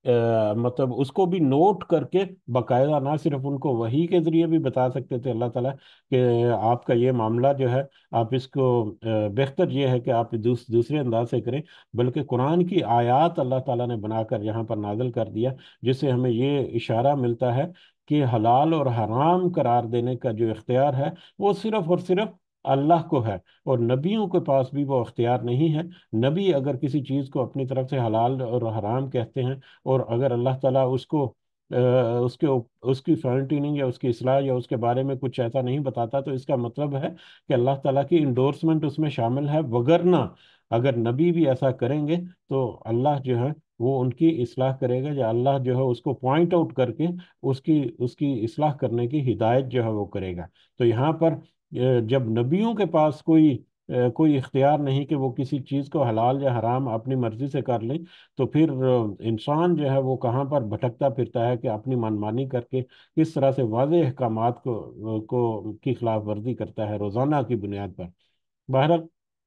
अ, मतलब उसको भी नोट करके बाकायदा, ना सिर्फ उनको वही के जरिए भी बता सकते थे अल्लाह ताला कि आपका ये मामला जो है, आप इसको अ, बेहतर ये है कि आप दूस, दूसरे अंदाज से करें, बल्कि कुरान की आयत अल्लाह ताला ने बनाकर यहाँ पर नाजिल कर दिया, जिससे हमें ये इशारा मिलता है कि हलाल और हराम करार देने का जो इख्तियार है वो सिर्फ और सिर्फ अल्लाह को है, और नबियों के पास भी वो इख्तियार नहीं है। नबी अगर किसी चीज़ को अपनी तरफ से हलाल और हराम कहते हैं, और अगर अल्लाह ताला उसको अ, उसके उप- उसकी फाइन ट्यूनिंग या उसकी इस्लाह या उसके बारे में कुछ ऐसा नहीं बताता, तो इसका मतलब है कि अल्लाह ताला की इंडोर्समेंट उसमें शामिल है, वगरना अगर नबी भी ऐसा करेंगे तो अल्लाह जो है वो उनकी इस्लाह करेगा, या अल्लाह जो है उसको पॉइंट आउट करके उसकी उसकी इस्लाह करने की हिदायत जो है वो करेगा। तो यहाँ पर अ, जब नबियों के पास कोई अ, कोई इख्तियार नहीं कि वो किसी चीज़ को हलाल या हराम अपनी मर्जी से कर लें, तो फिर अ, इंसान जो है वो कहाँ पर भटकता फिरता है कि अपनी मनमानी करके किस तरह से वाज़ेह अहकामात को को की खिलाफ वर्जी करता है रोज़ाना की बुनियाद पर। बहरहाल,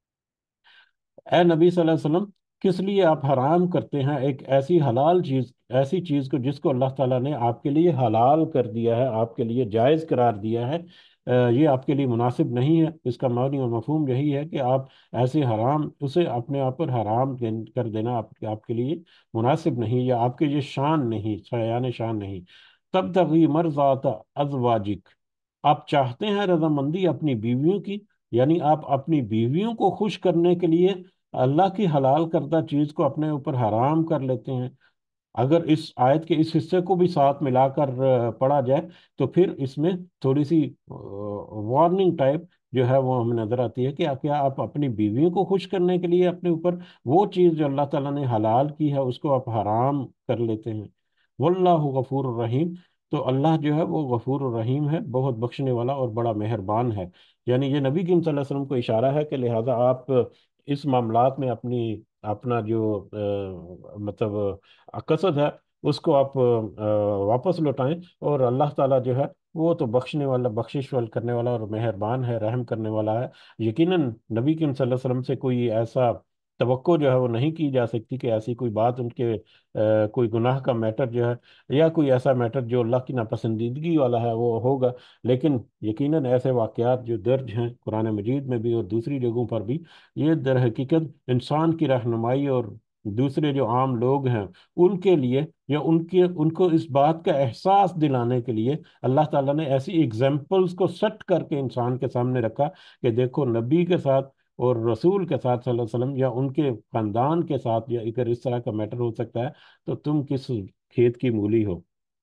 ए नबी सल्लल्लाहु अलैहि वसल्लम, किस लिए आप हराम करते हैं एक ऐसी हलाल चीज, ऐसी चीज को जिसको अल्लाह ताला ने आपके लिए हलाल कर दिया है, आपके लिए जायज करार दिया है। अ, ये आपके लिए मुनासिब नहीं है। इसका मानी और मफहूम यही है कि आप ऐसे हराम उसे अपने आप पर हराम के- कर देना आप, आपके लिए मुनासिब नहीं, या आपके ये शान नहीं, शयान शान नहीं। तब तक मर्जात अजवाजिक, आप चाहते हैं रजामंदी अपनी बीवियों की, यानी आप अपनी बीवियों को खुश करने के लिए अल्लाह की हलाल करदा चीज को अपने ऊपर हराम कर लेते हैं। अगर इस आयत के इस हिस्से को भी साथ मिलाकर अ, पढ़ा जाए, तो फिर इसमें थोड़ी सी वार्निंग टाइप जो है वो हमें नजर आती है कि क्या आप अपनी बीवियों को खुश करने के लिए अपने ऊपर वो चीज जो अल्लाह ताला ने हलाल की है उसको आप हराम कर लेते हैं। वल्लाहु गफूर रहीम, तो अल्लाह जो है वो गफूर रहीम है, बहुत बख्शने वाला और बड़ा मेहरबान है। यानी ये नबी करीम सल्लल्लाहु अलैहि वसल्लम को इशारा है कि लिहाजा आप इस मामलात में अपनी अपना जो अ, मतलब कसद है उसको आप अ, वापस लौटाएं, और अल्लाह ताला जो है वो तो बख्शने वाला, बख्शिश वाल करने वाला और मेहरबान है, रहम करने वाला है। यकीनन नबी करीम सल्लल्लाहु अलैहि वसल्लम से कोई ऐसा तवक्को जो है वो नहीं की जा सकती कि ऐसी कोई बात उनके अ, कोई गुनाह का मैटर जो है, या कोई ऐसा मैटर जो अल्लाह की नापसंदीदगी वाला है वो होगा। लेकिन यकीनन ऐसे वाक़यात जो दर्ज हैं कुरान मजीद में भी और दूसरी जगहों पर भी, ये दर हकीकत इंसान की रहनुमाई और दूसरे जो आम लोग हैं उनके लिए, या उनके उनको इस बात का एहसास दिलाने के लिए अल्लाह ताला ने ऐसी एग्जाम्पल्स को सेट करके इंसान के सामने रखा कि देखो नबी के साथ और रसूल के साथ सल्लल्लाहु अलैहि वसल्लम या उनके खानदान के साथ या अगर इस तरह का मैटर हो सकता है, तो तुम किस खेत की मूली हो।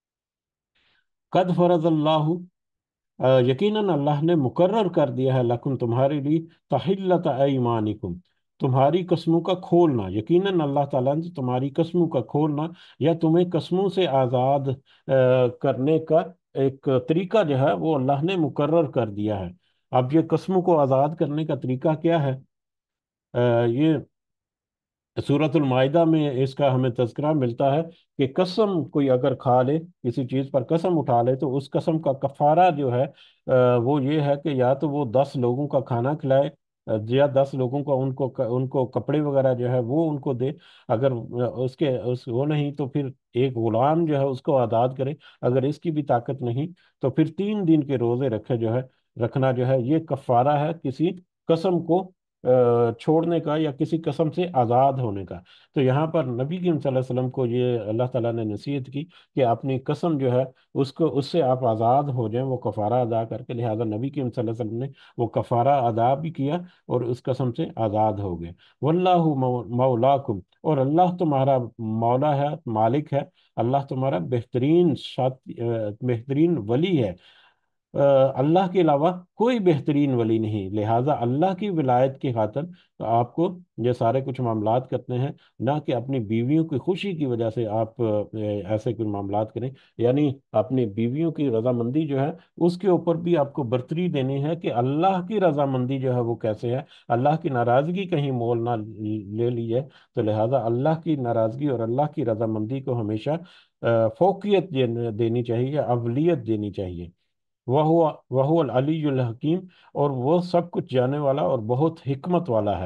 कद फरज अल्लाह, यकीनन अल्लाह ने मुकर्रर कर दिया है, लकुम तुम्हारे लिए, तहिल्लत ऐमानिकुम, तुम्हारी कस्मों का खोलना। यकीनन अल्लाह ताला ने तुम्हारी कस्मों का खोलना या तुम्हें कस्मों से आज़ाद अ, करने का एक तरीका जो है वो अल्लाह ने मुकर्रर कर दिया है। अब ये कस्मों को आज़ाद करने का तरीका क्या है? अ, ये सूरतुल माइदा में इसका हमें तज़किरा मिलता है कि कसम कोई अगर खा ले, किसी चीज़ पर कसम उठा ले, तो उस कसम का कफ़ारा जो है अ, वो ये है कि या तो वो दस लोगों का खाना खिलाए, अ, या दस लोगों का उनको उनको कपड़े वगैरह जो है वो उनको दे। अगर अ, उसके उस वो नहीं तो फिर एक गुलाम जो है उसको आज़ाद करे। अगर इसकी भी ताकत नहीं तो फिर तीन दिन के रोज़े रखे जो है रखना जो है ये कफ़ारा है किसी कसम को अ, छोड़ने का या किसी कसम से आज़ाद होने का। तो यहाँ पर नबी करीम सल्लल्लाहु अलैहि वसल्लम को ये अल्लाह ताला ने नसीहत की कि अपनी कसम जो है उसको उससे आप आज़ाद हो जाएं, वो कफ़ारा अदा करके। लिहाजा नबी करीम सल्लल्लाहु अलैहि वसल्लम ने वो कफ़ारा अदा भी किया और उस कसम से आज़ाद हो गए। वल्लाहु मौ- मौलाकुम, और अल्लाह तुम्हारा मौला है, मालिक है। अल्लाह तुम्हारा बेहतरीन साथी, अ, बेहतरीन वली है। अ, अल्लाह के अलावा कोई बेहतरीन वली नहीं, लिहाजा अल्लाह की विलायत की खातिर आपको ये सारे कुछ मामलात करते हैं, ना कि अपनी बीवियों की खुशी की वजह से आप अ, ऐसे कुछ मामलात करें। यानी अपनी बीवियों की रजामंदी जो है उसके ऊपर भी आपको बरतरी देनी है कि अल्लाह की रजामंदी जो है वो कैसे है, अल्लाह की नाराज़गी कहीं मोल ना ले ली है। तो लिहाजा अल्लाह की नाराज़गी और अल्लाह की रजामंदी को हमेशा अ, फौकियत देनी देनी चाहिए, अवलियत देनी चाहिए। वह वह अलीयुल हकीम, और वो सब कुछ जानने वाला और बहुत हिकमत वाला है।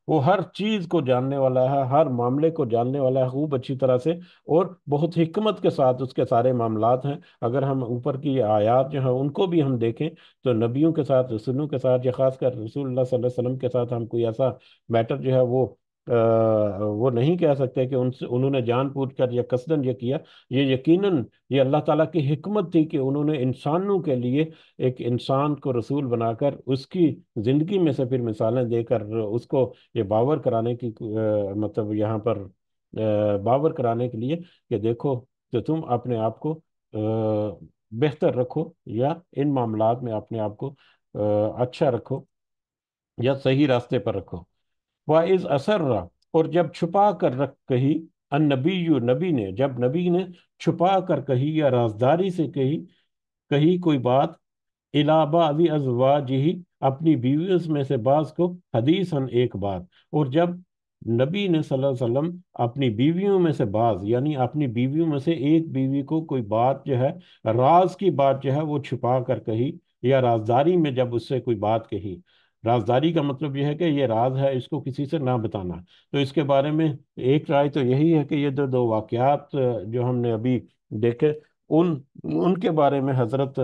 وہ ہر چیز کو جاننے والا ہے، ہر معاملے کو جاننے والا ہے خوب اچھی طرح سے، اور بہت حکمت کے ساتھ اس کے سارے معاملات ہیں۔ اگر ہم اوپر کی آیات جو ہیں ان کو بھی ہم دیکھیں تو نبیوں کے ساتھ، رسولوں کے ساتھ، یا خاص کر رسول اللہ صلی اللہ علیہ وسلم کے ساتھ ہم کوئی ایسا میٹر جو ہے وہ آ، وہ نہیں کہہ سکتے کہ ان سے انہوں نے جان بوجھ کر یا قصدن یہ کیا۔ یہ یقیناً یہ اللہ تعالیٰ کی حکمت تھی کہ انہوں نے انسانوں کے لیے ایک انسان کو رسول بنا کر اس کی زندگی میں سے پھر مثالیں دے کر اس کو یہ باور کرانے کی آ، مطلب یہاں پر آ، باور کرانے کے لیے کہ دیکھو کہ تم اپنے آپ کو آ، بہتر رکھو، یا ان معاملات میں اپنے آپ کو آ، اچھا رکھو، یا صحیح راستے پر رکھو۔ وَإِذْ أَسَرَّ، اور جب چھپا کر رکھ کہی، النبی، نبی نے، جب نبی نے چھپا کر کہی یا رازداری سے کہی کہی کوئی بات، الا بعض ازواجہ، اپنی بیویوں میں سے بعض کو، حدیثاً ایک بات، اور جب نبی نے صلی اللہ علیہ وسلم اپنی بیویوں میں سے بعض، یعنی اپنی بیویوں میں سے ایک بیوی کو کوئی بات جو ہے، راز کی بات جو ہے وہ چھپا کر کہی، یا رازداری میں جب اس سے کوئی بات کہی۔ رازداری کا مطلب یہ ہے کہ یہ راز ہے، اس کو کسی سے نہ بتانا۔ تو اس کے بارے میں ایک رائے تو یہی ہے کہ یہ دو دو واقعات جو ہم نے ابھی دیکھے، ان ان کے بارے میں حضرت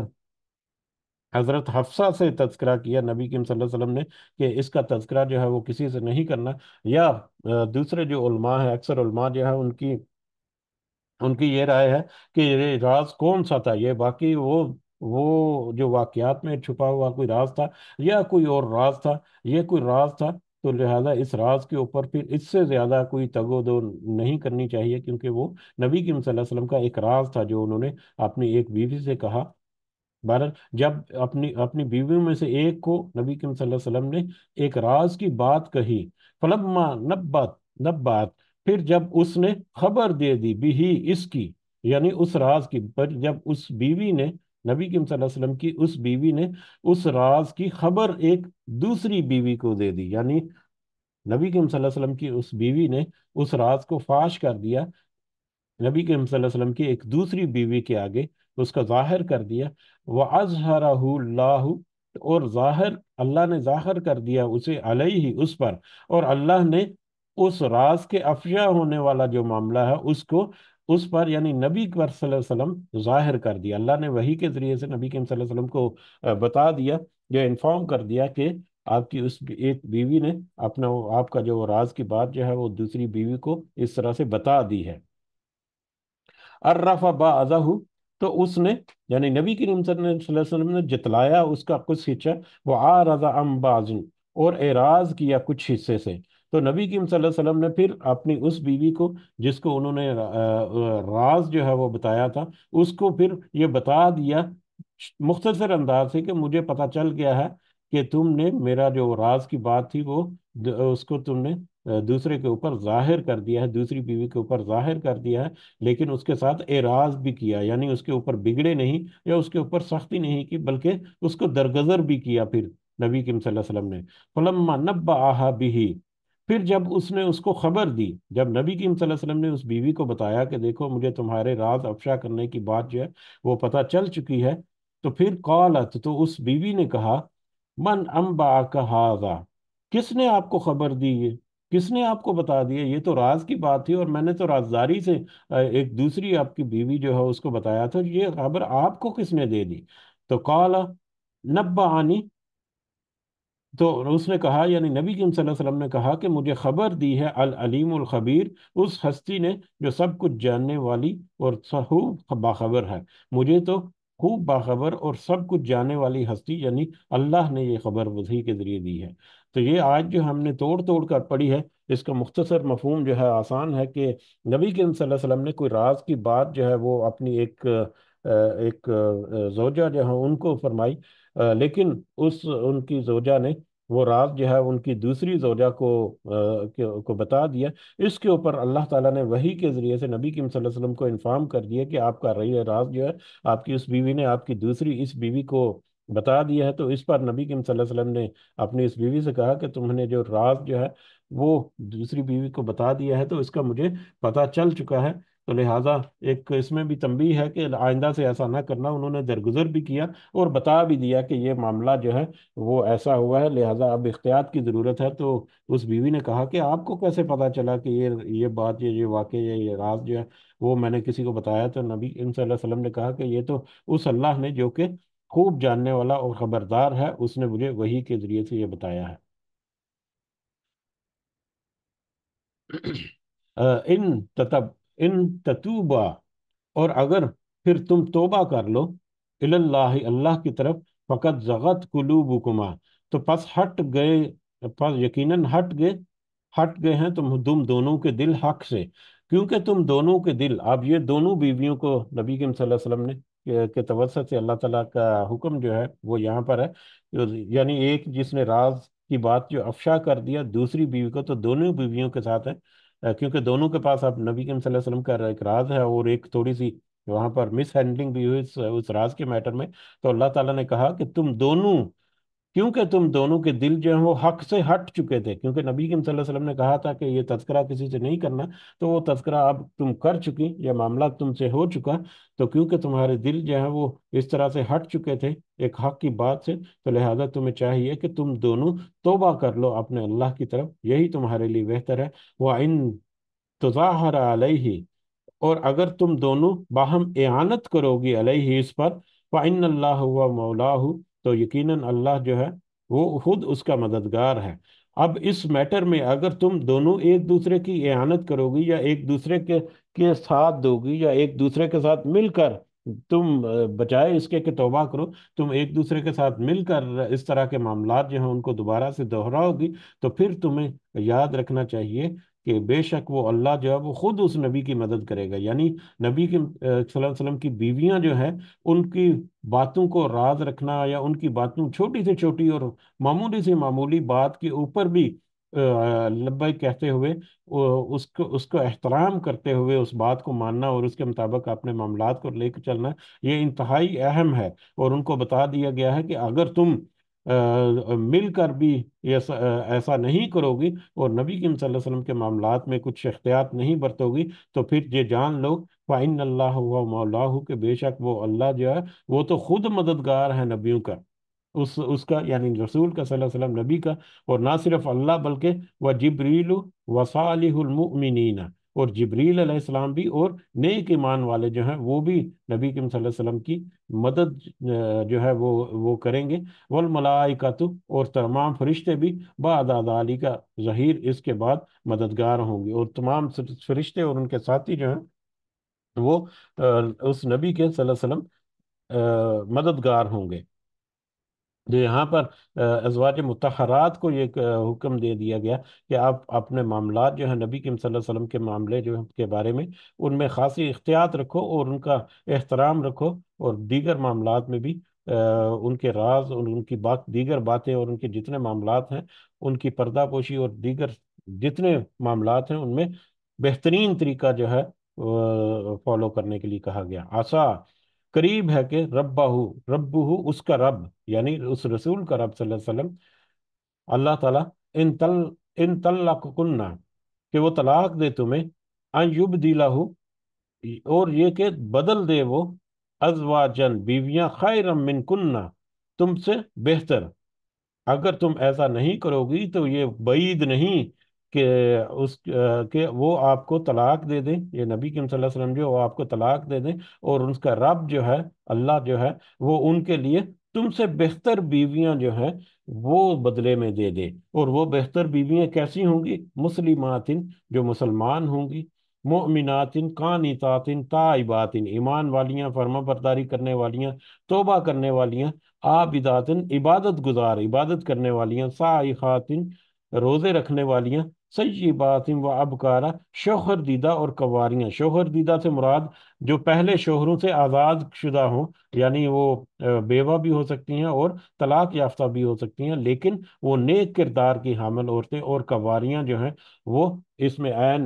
حضرت حفصہ سے تذکرہ کیا نبی کریم صلی اللہ علیہ وسلم نے کہ اس کا تذکرہ جو ہے وہ کسی سے نہیں کرنا۔ یا آ، دوسرے جو علماء ہیں، اکثر علماء جو ہے ان کی ان کی یہ رائے ہے کہ یہ راز کون سا تھا، یہ باقی وہ وہ جو واقعات میں چھپا ہوا کوئی راز تھا، یا کوئی اور راز تھا۔ یہ کوئی راز تھا تو لہذا اس راز کے اوپر پھر اس سے زیادہ کوئی تگ و دو نہیں کرنی چاہیے، کیونکہ وہ نبی کریم صلی اللہ علیہ وسلم کا ایک راز تھا جو انہوں نے اپنی ایک بیوی سے کہا۔ بہرحال جب اپنی اپنی بیویوں میں سے ایک کو نبی کریم صلی اللہ علیہ وسلم نے ایک راز کی بات کہی، فلما نبت نبات، پھر جب اس نے خبر دے دی بھی اس کی، یعنی اس راز کی، پر جب اس بیوی نے، نبی کریم صلی اللہ علیہ وسلم کی اس بیوی نے اس راز کی خبر ایک دوسری بیوی کو دے دی، یعنی نبی کریم صلی اللہ علیہ وسلم کی اس بیوی نے اس راز کو فاش کر دیا نبی کریم صلی اللہ علیہ وسلم کی ایک دوسری بیوی کے آگے، اس کا ظاہر کر دیا۔ وَأَظْهَرَهُ اللَّهُ، اور ظاہر اللہ نے ظاہر کر دیا اسے، علیہ، اس پر، اور اللہ نے اس راز کے افشا ہونے والا جو معاملہ ہے اس کو اس پر، یعنی نبی پر صلی اللہ علیہ وسلم ظاہر کر دیا۔ اللہ نے وحی کے ذریعے سے نبی کریم صلی اللہ علیہ وسلم کو آ، بتا دیا، یا انفارم کر دیا کہ آپ کی اس ایک بیوی نے اپنا آپ کا جو راز کی بات جو ہے وہ دوسری بیوی کو اس طرح سے بتا دی ہے۔ عرف بعضہ، تو اس نے، یعنی نبی کریم صلی اللہ علیہ وسلم نے جتلایا اس کا کچھ حصہ، وہ عارض عن بعض، اور اعراض کیا کچھ حصے سے۔ تو نبی کریم صلی اللہ علیہ وسلم نے پھر اپنی اس بیوی کو جس کو انہوں نے آ، آ، راز جو ہے وہ بتایا تھا، اس کو پھر یہ بتا دیا مختصر انداز سے کہ مجھے پتہ چل گیا ہے کہ تم نے میرا جو راز کی بات تھی وہ د- اس کو تم نے آ، دوسرے کے اوپر ظاہر کر دیا ہے، دوسری بیوی کے اوپر ظاہر کر دیا ہے، لیکن اس کے ساتھ اعراض بھی کیا، یعنی اس کے اوپر بگڑے نہیں یا اس کے اوپر سختی نہیں کی، بلکہ اس کو درگزر بھی کیا پھر نبی کریم صلی اللہ علیہ وسلم نے۔ فلما نبأہا بہ، پھر جب اس نے اس کو خبر دی، جب نبی کریم صلی اللہ علیہ وسلم نے اس بیوی کو بتایا کہ دیکھو مجھے تمہارے راز افشا کرنے کی بات جو ہے وہ پتہ چل چکی ہے، تو پھر قالت، تو اس بیوی نے کہا، من انبأک ھذا، کس نے آپ کو خبر دی یہ، کس نے آپ کو بتا دیا، یہ تو راز کی بات تھی اور میں نے تو رازداری سے آ، ایک دوسری آپ کی بیوی جو ہے اس کو بتایا تھا، یہ خبر آپ کو کس نے دے دی؟ تو قال نبعنی، تو اس نے کہا، یعنی نبی کریم صلی اللہ علیہ وسلم نے کہا کہ مجھے خبر دی ہے العلیم الخبیر، اس ہستی نے جو سب کچھ جاننے والی اور خوب باخبر ہے۔ مجھے تو خوب باخبر اور سب کچھ جاننے والی ہستی، یعنی اللہ نے یہ خبر وحی کے ذریعے دی ہے۔ تو یہ آج جو ہم نے توڑ توڑ کر پڑھی ہے، اس کا مختصر مفہوم جو ہے آسان ہے کہ نبی کریم صلی اللہ علیہ وسلم نے کوئی راز کی بات جو ہے وہ اپنی ایک آ، ایک آ، زوجہ جو ہے ان کو فرمائی، آ، لیکن اس ان کی زوجہ نے وہ راز جو ہے ان کی دوسری زوجہ کو آ، کو کو بتا دیا۔ اس کے اوپر اللہ تعالیٰ نے وحی کے ذریعے سے نبی کریم صلی اللہ علیہ وسلم کو انفارم کر دیا کہ آپ کا رہی راز جو ہے آپ کی اس بیوی نے آپ کی دوسری اس بیوی کو بتا دیا ہے۔ تو اس پر نبی کریم صلی اللہ علیہ وسلم نے اپنی اس بیوی سے کہا کہ تم نے جو راز جو ہے وہ دوسری بیوی کو بتا دیا ہے تو اس کا مجھے پتہ چل چکا ہے، تو لہٰذا ایک اس میں بھی تنبیہ ہے کہ آئندہ سے ایسا نہ کرنا، انہوں نے درگزر بھی کیا اور بتا بھی دیا کہ یہ معاملہ جو ہے وہ ایسا ہوا ہے، لہٰذا اب احتیاط کی ضرورت ہے۔ تو اس بیوی نے کہا کہ آپ کو کیسے پتا چلا کہ یہ یہ بات، یہ یہ واقعہ، یہ یہ راز جو ہے وہ میں نے کسی کو بتایا؟ تو نبی کریم صلی اللہ علیہ وسلم نے کہا کہ یہ تو اس اللہ نے جو کہ خوب جاننے والا اور خبردار ہے، اس نے مجھے وحی کے ذریعے سے یہ بتایا ہے۔ ان تتب ان تتوبا، اور اگر پھر تم توبہ کر لو، اللہ اللہ کی طرف، فقط زغت قلوبکما، تو پس ہٹ گئے، پس یقیناً ہٹ گئے ہٹ گئے ہیں تم تم دونوں کے دل حق سے، کیونکہ تم دونوں کے دل، اب یہ دونوں بیویوں کو نبی کریم صلی اللہ علیہ وسلم نے کے کے توسط سے اللہ تعالیٰ کا حکم جو ہے وہ یہاں پر ہے، یعنی ایک جس نے راز کی بات جو افشا کر دیا دوسری بیوی کو، تو دونوں بیویوں کے ساتھ ہے، اہ، کیونکہ دونوں کے پاس اب نبی کریم صلی اللہ علیہ وسلم کا ایک راز ہے اور ایک تھوڑی سی وہاں پر مس ہینڈلنگ بھی ہوئی اس, اس راز کے میٹر میں۔ تو اللہ تعالیٰ نے کہا کہ تم دونوں، کیونکہ تم دونوں کے دل جو ہیں وہ حق سے ہٹ چکے تھے، کیونکہ نبی کریم صلی اللہ علیہ وسلم نے کہا تھا کہ یہ تذکرہ کسی سے نہیں کرنا، تو وہ تذکرہ اب تم کر چکی، یہ معاملہ تم سے ہو چکا، تو کیونکہ تمہارے دل جو ہے وہ اس طرح سے ہٹ چکے تھے ایک حق کی بات سے، تو لہذا تمہیں چاہیے کہ تم دونوں توبہ کر لو اپنے اللہ کی طرف، یہی تمہارے لیے بہتر ہے۔ وَإِن تظاہر علیہ، اور اگر تم دونوں باہم اعانت کرو گی علیہ اس پر، فَإِنَّ اللَّهَ هُوَ مَوْلَاهُ، تو یقیناً اللہ جو ہے وہ خود اس کا مددگار ہے۔ اب اس میٹر میں اگر تم دونوں ایک دوسرے کی اعانت کرو گی، یا ایک دوسرے کے کے ساتھ دو گی، یا ایک دوسرے کے ساتھ مل کر تم اہ، بجائے اس کے کہ توبہ کرو، تم ایک دوسرے کے ساتھ مل کر اس طرح کے معاملات جو ہیں ان کو دوبارہ سے دہراؤ گی، تو پھر تمہیں یاد رکھنا چاہیے کہ بے شک وہ اللہ جو ہے وہ خود اس نبی کی مدد کرے گا، یعنی نبی کی صلی اللہ علیہ وسلم کی بیویاں جو ہیں ان کی باتوں کو راز رکھنا، یا ان کی باتوں چھوٹی سے چھوٹی اور معمولی سے معمولی بات کے اوپر بھی لبیک کہتے ہوئے، اس کو اس کو احترام کرتے ہوئے اس بات کو ماننا اور اس کے مطابق اپنے معاملات کو لے کے چلنا، یہ انتہائی اہم ہے۔ اور ان کو بتا دیا گیا ہے کہ اگر تم آ، مل کر بھی ایسا ایسا نہیں کرو گی اور نبی کریم صلی اللہ علیہ وسلم کے معاملات میں کچھ احتیاط نہیں برتو گی، تو پھر یہ جان لو فَإِنَّ اللَّهَ هُوَ مَوْلَاهُ، کہ بے شک وہ اللہ جو ہے وہ تو خود مددگار ہے نبیوں کا، اس اس کا یعنی رسول کا صلی اللہ علیہ وسلم نبی کا، اور نہ صرف اللہ بلکہ وہ جبریل و صالح المؤمنین، اور جبریل علیہ السلام بھی اور نیک ایمان والے جو ہیں وہ بھی نبی کریم صلی اللہ علیہ وسلم کی مدد اہ، جو ہے وہ وہ کریں گے، والملائکۃ، اور تمام فرشتے بھی بعد ذالک کا ظہیر، اس کے بعد مددگار ہوں گے، اور تمام فرشتے اور ان کے ساتھی جو ہیں وہ اہ، اس نبی کے صلی اللہ علیہ وسلم اہ، مددگار ہوں گے۔ جو یہاں پر اہ، ازواج مطہرات کو یہ اہ، حکم دے دیا گیا کہ آپ اپنے معاملات جو ہیں نبی کریم صلی اللہ علیہ وسلم کے معاملے جو ہیں کے بارے میں ان میں خاصی احتیاط رکھو اور ان کا احترام رکھو، اور دیگر معاملات میں بھی اہ، ان کے راز اور ان کی بات دیگر باتیں اور ان کے جتنے معاملات ہیں ان کی پردہ پوشی اور دیگر جتنے معاملات ہیں ان میں بہترین طریقہ جو ہے فالو کرنے کے لیے کہا گیا۔ آسا، قریب ہے کہ ربہ ربہ اس کا رب، یعنی اس رسول کا رب صلی اللہ علیہ وسلم، اللہ تعالیٰ، ان تل ان طلق کننا، کہ وہ طلاق دے تمہیں، ان یبدلہ، اور یہ کہ بدل دے وہ، ازواجن بیویاں، خیرا من کننا، تم سے بہتر، اگر تم ایسا نہیں کرو گی تو یہ بعید نہیں کہ اس کہ وہ آپ کو طلاق دے دیں، یہ نبی کریم صلی اللہ علیہ وسلم جو وہ آپ کو طلاق دے دیں، اور ان کا رب جو ہے اللہ جو ہے وہ ان کے لیے تم سے بہتر بیویاں جو ہیں وہ بدلے میں دے دے۔ اور وہ بہتر بیویاں کیسی ہوں گی؟ مسلمات، جو مسلمان ہوں گی، مؤمنات، قانتات، تائبات، ایمان والیاں، فرما برداری کرنے والیاں، توبہ کرنے والیاں، عابدات، عبادت گزار، عبادت کرنے والیاں، سائحات، روزے رکھنے والیاں، سیبات و ابکارا، شوہر دیدہ اور کنواریاں۔ شوہر دیدہ سے مراد جو پہلے شوہروں سے آزاد شدہ ہوں، یعنی وہ اہ، بیوہ بھی ہو سکتی ہیں اور طلاق یافتہ بھی ہو سکتی ہیں، لیکن وہ نیک کردار کی حامل عورتیں، اور کنواریاں جو ہیں وہ اس میں عین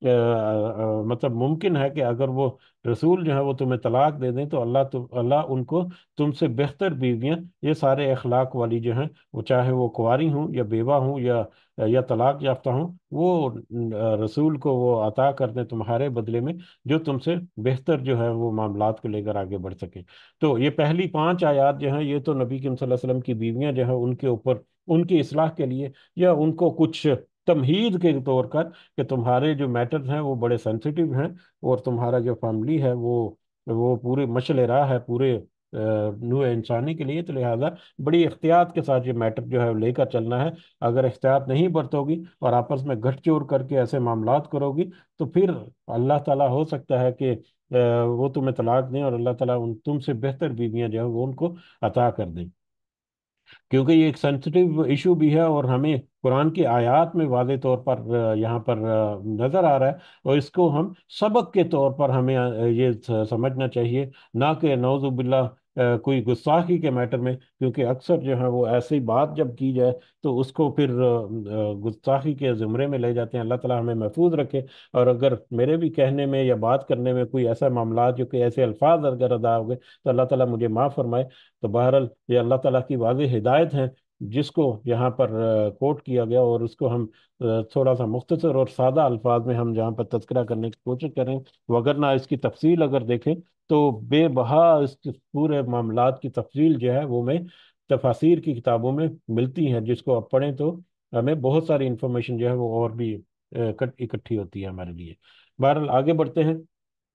آ، آ، مطلب ممکن ہے کہ اگر وہ رسول جو ہے وہ تمہیں طلاق دے دیں، تو اللہ تو اللہ ان کو تم سے بہتر بیویاں، یہ سارے اخلاق والی جو ہیں، وہ چاہے وہ کنواری ہوں یا بیوہ ہوں یا یا طلاق یافتہ ہوں، وہ آ، رسول کو وہ عطا کر دیں تمہارے بدلے میں، جو تم سے بہتر جو ہے وہ معاملات کو لے کر آگے بڑھ سکے۔ تو یہ پہلی پانچ آیات جو ہیں، یہ تو نبی کریم صلی اللہ علیہ وسلم کی بیویاں جو ہیں ان کے اوپر، ان کی اصلاح کے لیے، یا ان کو کچھ تمہید کے طور پر، کہ تمہارے جو میٹرز ہیں وہ بڑے سینسیٹیو ہیں، اور تمہارا جو فیملی ہے وہ وہ پورے مشعل راہ ہے پورے آ، نوع انسانی کے لیے، تو لہٰذا بڑی احتیاط کے ساتھ یہ میٹر جو ہے لے کر چلنا ہے۔ اگر احتیاط نہیں برتو گی اور آپس میں گٹھ جوڑ کر کے ایسے معاملات کرو گی، تو پھر اللہ تعالیٰ ہو سکتا ہے کہ آ، وہ تمہیں طلاق دیں، اور اللہ تعالیٰ ان تم سے بہتر بیویاں جو ہیں وہ ان کو عطا کر دیں، کیونکہ یہ ایک سینسٹیو ایشو بھی ہے، اور ہمیں قرآن کی آیات میں واضح طور پر آ، یہاں پر آ، نظر آ رہا ہے، اور اس کو ہم سبق کے طور پر ہمیں آ، یہ س- سمجھنا چاہیے، نہ کہ نعوذ باللہ آ، کوئی گستاخی کے میٹر میں، کیونکہ اکثر جو ہے وہ ایسی بات جب کی جائے تو اس کو پھر آ، آ، گستاخی کے زمرے میں لے جاتے ہیں۔ اللہ تعالیٰ ہمیں محفوظ رکھے۔ اور اگر میرے بھی کہنے میں یا بات کرنے میں کوئی ایسا معاملات، جو کہ ایسے الفاظ اگر ادا ہو گئے، تو اللہ تعالیٰ مجھے معاف فرمائے۔ تو بہرحال یہ اللہ تعالیٰ کی واضح ہدایت ہے، جس کو یہاں پر کوٹ کیا گیا، اور اس کو ہم آ، تھوڑا سا مختصر اور سادہ الفاظ میں ہم جہاں پر تذکرہ کرنے کی کوشش کریں، وگرنہ اس کی تفصیل اگر دیکھیں تو بے بہا اس کے پورے معاملات کی تفصیل جو ہے وہ میں تفاسیر کی کتابوں میں ملتی ہیں، جس کو آپ پڑھیں تو ہمیں بہت ساری انفارمیشن جو ہے وہ اور بھی آ، اکٹ- اکٹھی ہوتی ہے ہمارے لیے۔ بہرحال آگے بڑھتے ہیں۔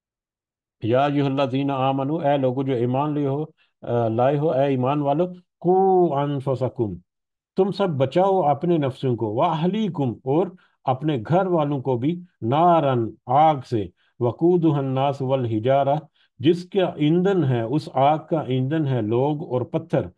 یا ایھا الذین آمنو، اے لوگو جو ایمان لے ہو آ، لائے ہو، اے ایمان والو، قو انفسکم، تم سب بچاؤ اپنے نفسوں کو، واہلیکم، اور اپنے گھر والوں کو بھی، نارن، آگ سے، وقودها الناس والحجارہ، جس کا ایندھن ہے، اس آگ کا ایندھن ہے لوگ اور پتھر۔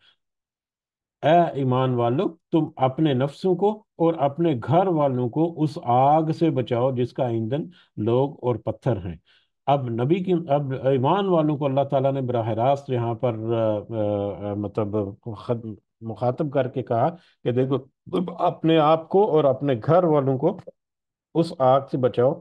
اے ایمان والو، تم اپنے نفسوں کو اور اپنے گھر والوں کو اس آگ سے بچاؤ جس کا ایندھن لوگ اور پتھر ہیں۔ اب نبی کی اب ایمان والوں کو اللہ تعالیٰ نے براہ راست یہاں پر آ، آ، آ، مطلب خط- مخاطب کر کے کہا کہ دیکھو، تم اپنے آپ کو اور اپنے گھر والوں کو اس آگ سے بچاؤ،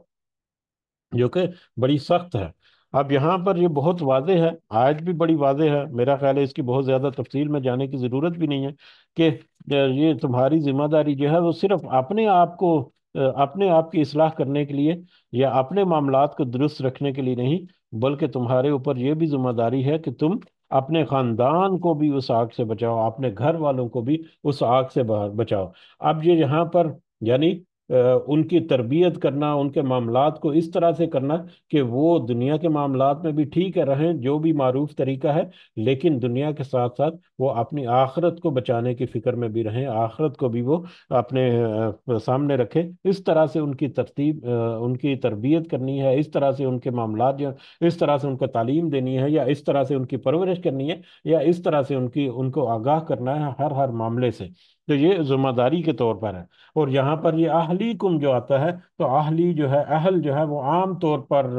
جو کہ بڑی سخت ہے۔ اب یہاں پر یہ بہت واضح ہے، آیت بھی بڑی واضح ہے، میرا خیال ہے اس کی بہت زیادہ تفصیل میں جانے کی ضرورت بھی نہیں ہے، کہ یہ تمہاری ذمہ داری جو ہے وہ صرف اپنے آپ کو اپنے آپ کی اصلاح کرنے کے لیے یا اپنے معاملات کو درست رکھنے کے لیے نہیں، بلکہ تمہارے اوپر یہ بھی ذمہ داری ہے کہ تم اپنے خاندان کو بھی اس آگ سے بچاؤ، اپنے گھر والوں کو بھی اس آگ سے بچاؤ۔ اب یہ یہاں پر یعنی ان کی تربیت کرنا، ان کے معاملات کو اس طرح سے کرنا کہ وہ دنیا کے معاملات میں بھی ٹھیک ہے رہیں، جو بھی معروف طریقہ ہے، لیکن دنیا کے ساتھ ساتھ وہ اپنی آخرت کو بچانے کی فکر میں بھی رہیں، آخرت کو بھی وہ اپنے سامنے رکھیں۔ اس طرح سے ان کی ترتیب ان کی تربیت کرنی ہے، اس طرح سے ان کے معاملات جو، اس طرح سے ان کو تعلیم دینی ہے، یا اس طرح سے ان کی پرورش کرنی ہے، یا اس طرح سے ان کی ان کو آگاہ کرنا ہے ہر ہر معاملے سے۔ تو یہ ذمہ داری کے طور پر ہے۔ اور یہاں پر یہ اہلیکم جو آتا ہے، تو اہلی جو ہے، اہل جو ہے وہ عام طور پر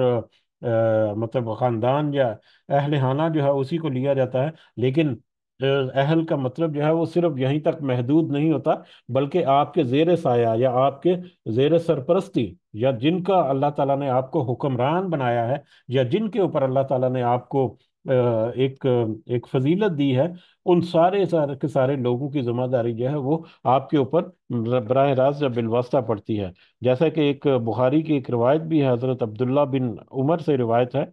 آ، مطلب خاندان یا اہل خانہ جو ہے اسی کو لیا جاتا ہے، لیکن آ، اہل کا مطلب جو ہے وہ صرف یہیں تک محدود نہیں ہوتا، بلکہ آپ کے زیر سایہ یا آپ کے زیر سرپرستی، یا جن کا اللہ تعالیٰ نے آپ کو حکمران بنایا ہے، یا جن کے اوپر اللہ تعالیٰ نے آپ کو آ، ایک ایک فضیلت دی ہے، ان سارے سارے کے سارے لوگوں کی ذمہ داری جو ہے وہ آپ کے اوپر براہ راست یا بالواسطہ پڑتی ہے۔ جیسا کہ ایک بخاری کی ایک روایت بھی ہے، حضرت عبداللہ بن عمر سے روایت ہے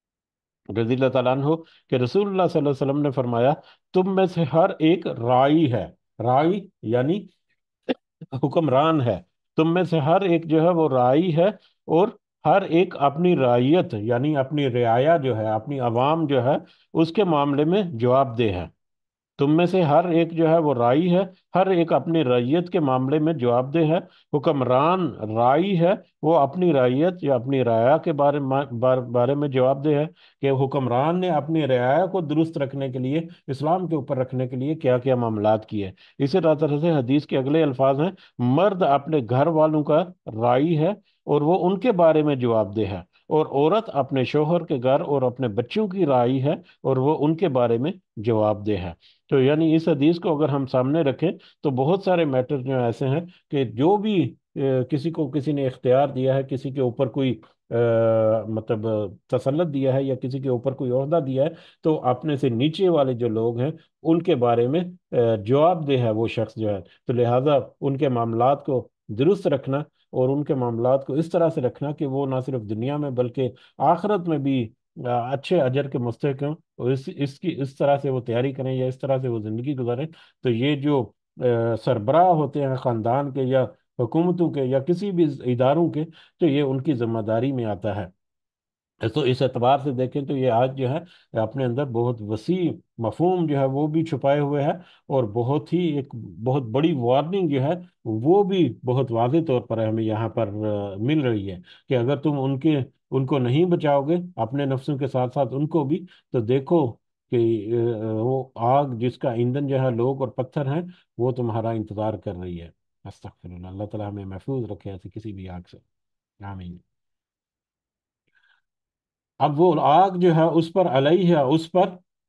رضی اللہ تعالیٰ عنہ، کہ رسول اللہ صلی اللہ علیہ وسلم نے فرمایا، تم میں سے ہر ایک رائی ہے، رائی یعنی حکمران ہے، تم میں سے ہر ایک جو ہے وہ رائی ہے، اور ہر ایک اپنی رعیت یعنی اپنی رعایا جو ہے، اپنی عوام جو ہے، اس کے معاملے میں جواب دہ ہے۔ تم میں سے ہر ایک جو ہے وہ رائی ہے، ہر ایک اپنی رعیت کے معاملے میں جواب دہ ہے۔ حکمران رائی ہے، وہ اپنی رعیت یا اپنی رعایا کے بارے بار- بارے میں جواب دہ ہے، کہ حکمران نے اپنی رعایا کو درست رکھنے کے لیے، اسلام کے اوپر رکھنے کے لیے کیا کیا معاملات کیے۔ اسی طرح سے حدیث کے اگلے الفاظ ہیں، مرد اپنے گھر والوں کا رائی ہے، اور وہ ان کے بارے میں جواب دہ ہے، اور عورت اپنے شوہر کے گھر اور اپنے بچوں کی رائی ہے، اور وہ ان کے بارے میں جواب دہ ہے۔ تو یعنی اس حدیث کو اگر ہم سامنے رکھیں تو بہت سارے میٹر جو ایسے ہیں کہ جو بھی کسی کو کسی نے اختیار دیا ہے، کسی کے اوپر کوئی آ، مطلب تسلط دیا ہے، یا کسی کے اوپر کوئی عہدہ دیا ہے، تو اپنے سے نیچے والے جو لوگ ہیں ان کے بارے میں آ، جواب دہ ہے وہ شخص جو ہے. تو لہٰذا ان کے معاملات کو درست رکھنا، اور ان کے معاملات کو اس طرح سے رکھنا کہ وہ نہ صرف دنیا میں بلکہ آخرت میں بھی آ، اچھے اجر کے مستحق ہوں، اور اس اس کی اس طرح سے وہ تیاری کریں، یا اس طرح سے وہ زندگی گزاریں. تو یہ جو آ، سربراہ ہوتے ہیں خاندان کے، یا حکومتوں کے، یا کسی بھی اداروں کے، تو یہ ان کی ذمہ داری میں آتا ہے. تو اس اعتبار سے دیکھیں تو یہ آج جو ہے اپنے اندر بہت وسیع مفہوم جو ہے وہ بھی چھپائے ہوئے ہے، اور بہت ہی ایک بہت بڑی وارننگ جو ہے وہ بھی بہت واضح طور پر ہمیں یہاں پر آ، مل رہی ہے، کہ اگر تم ان کے ان کو نہیں بچاؤ گے، اپنے نفسوں کے ساتھ ساتھ ان کو بھی، تو دیکھو کہ آ، وہ آگ جس کا ایندھن جو ہے لوگ اور پتھر ہیں، وہ تمہارا انتظار کر رہی ہے. استغفر اللہ. اللہ تعالیٰ ہمیں محفوظ رکھے ایسی کسی بھی آگ سے. آمین. اب وہ آگ جو ہے اس پر علیہ، اس پر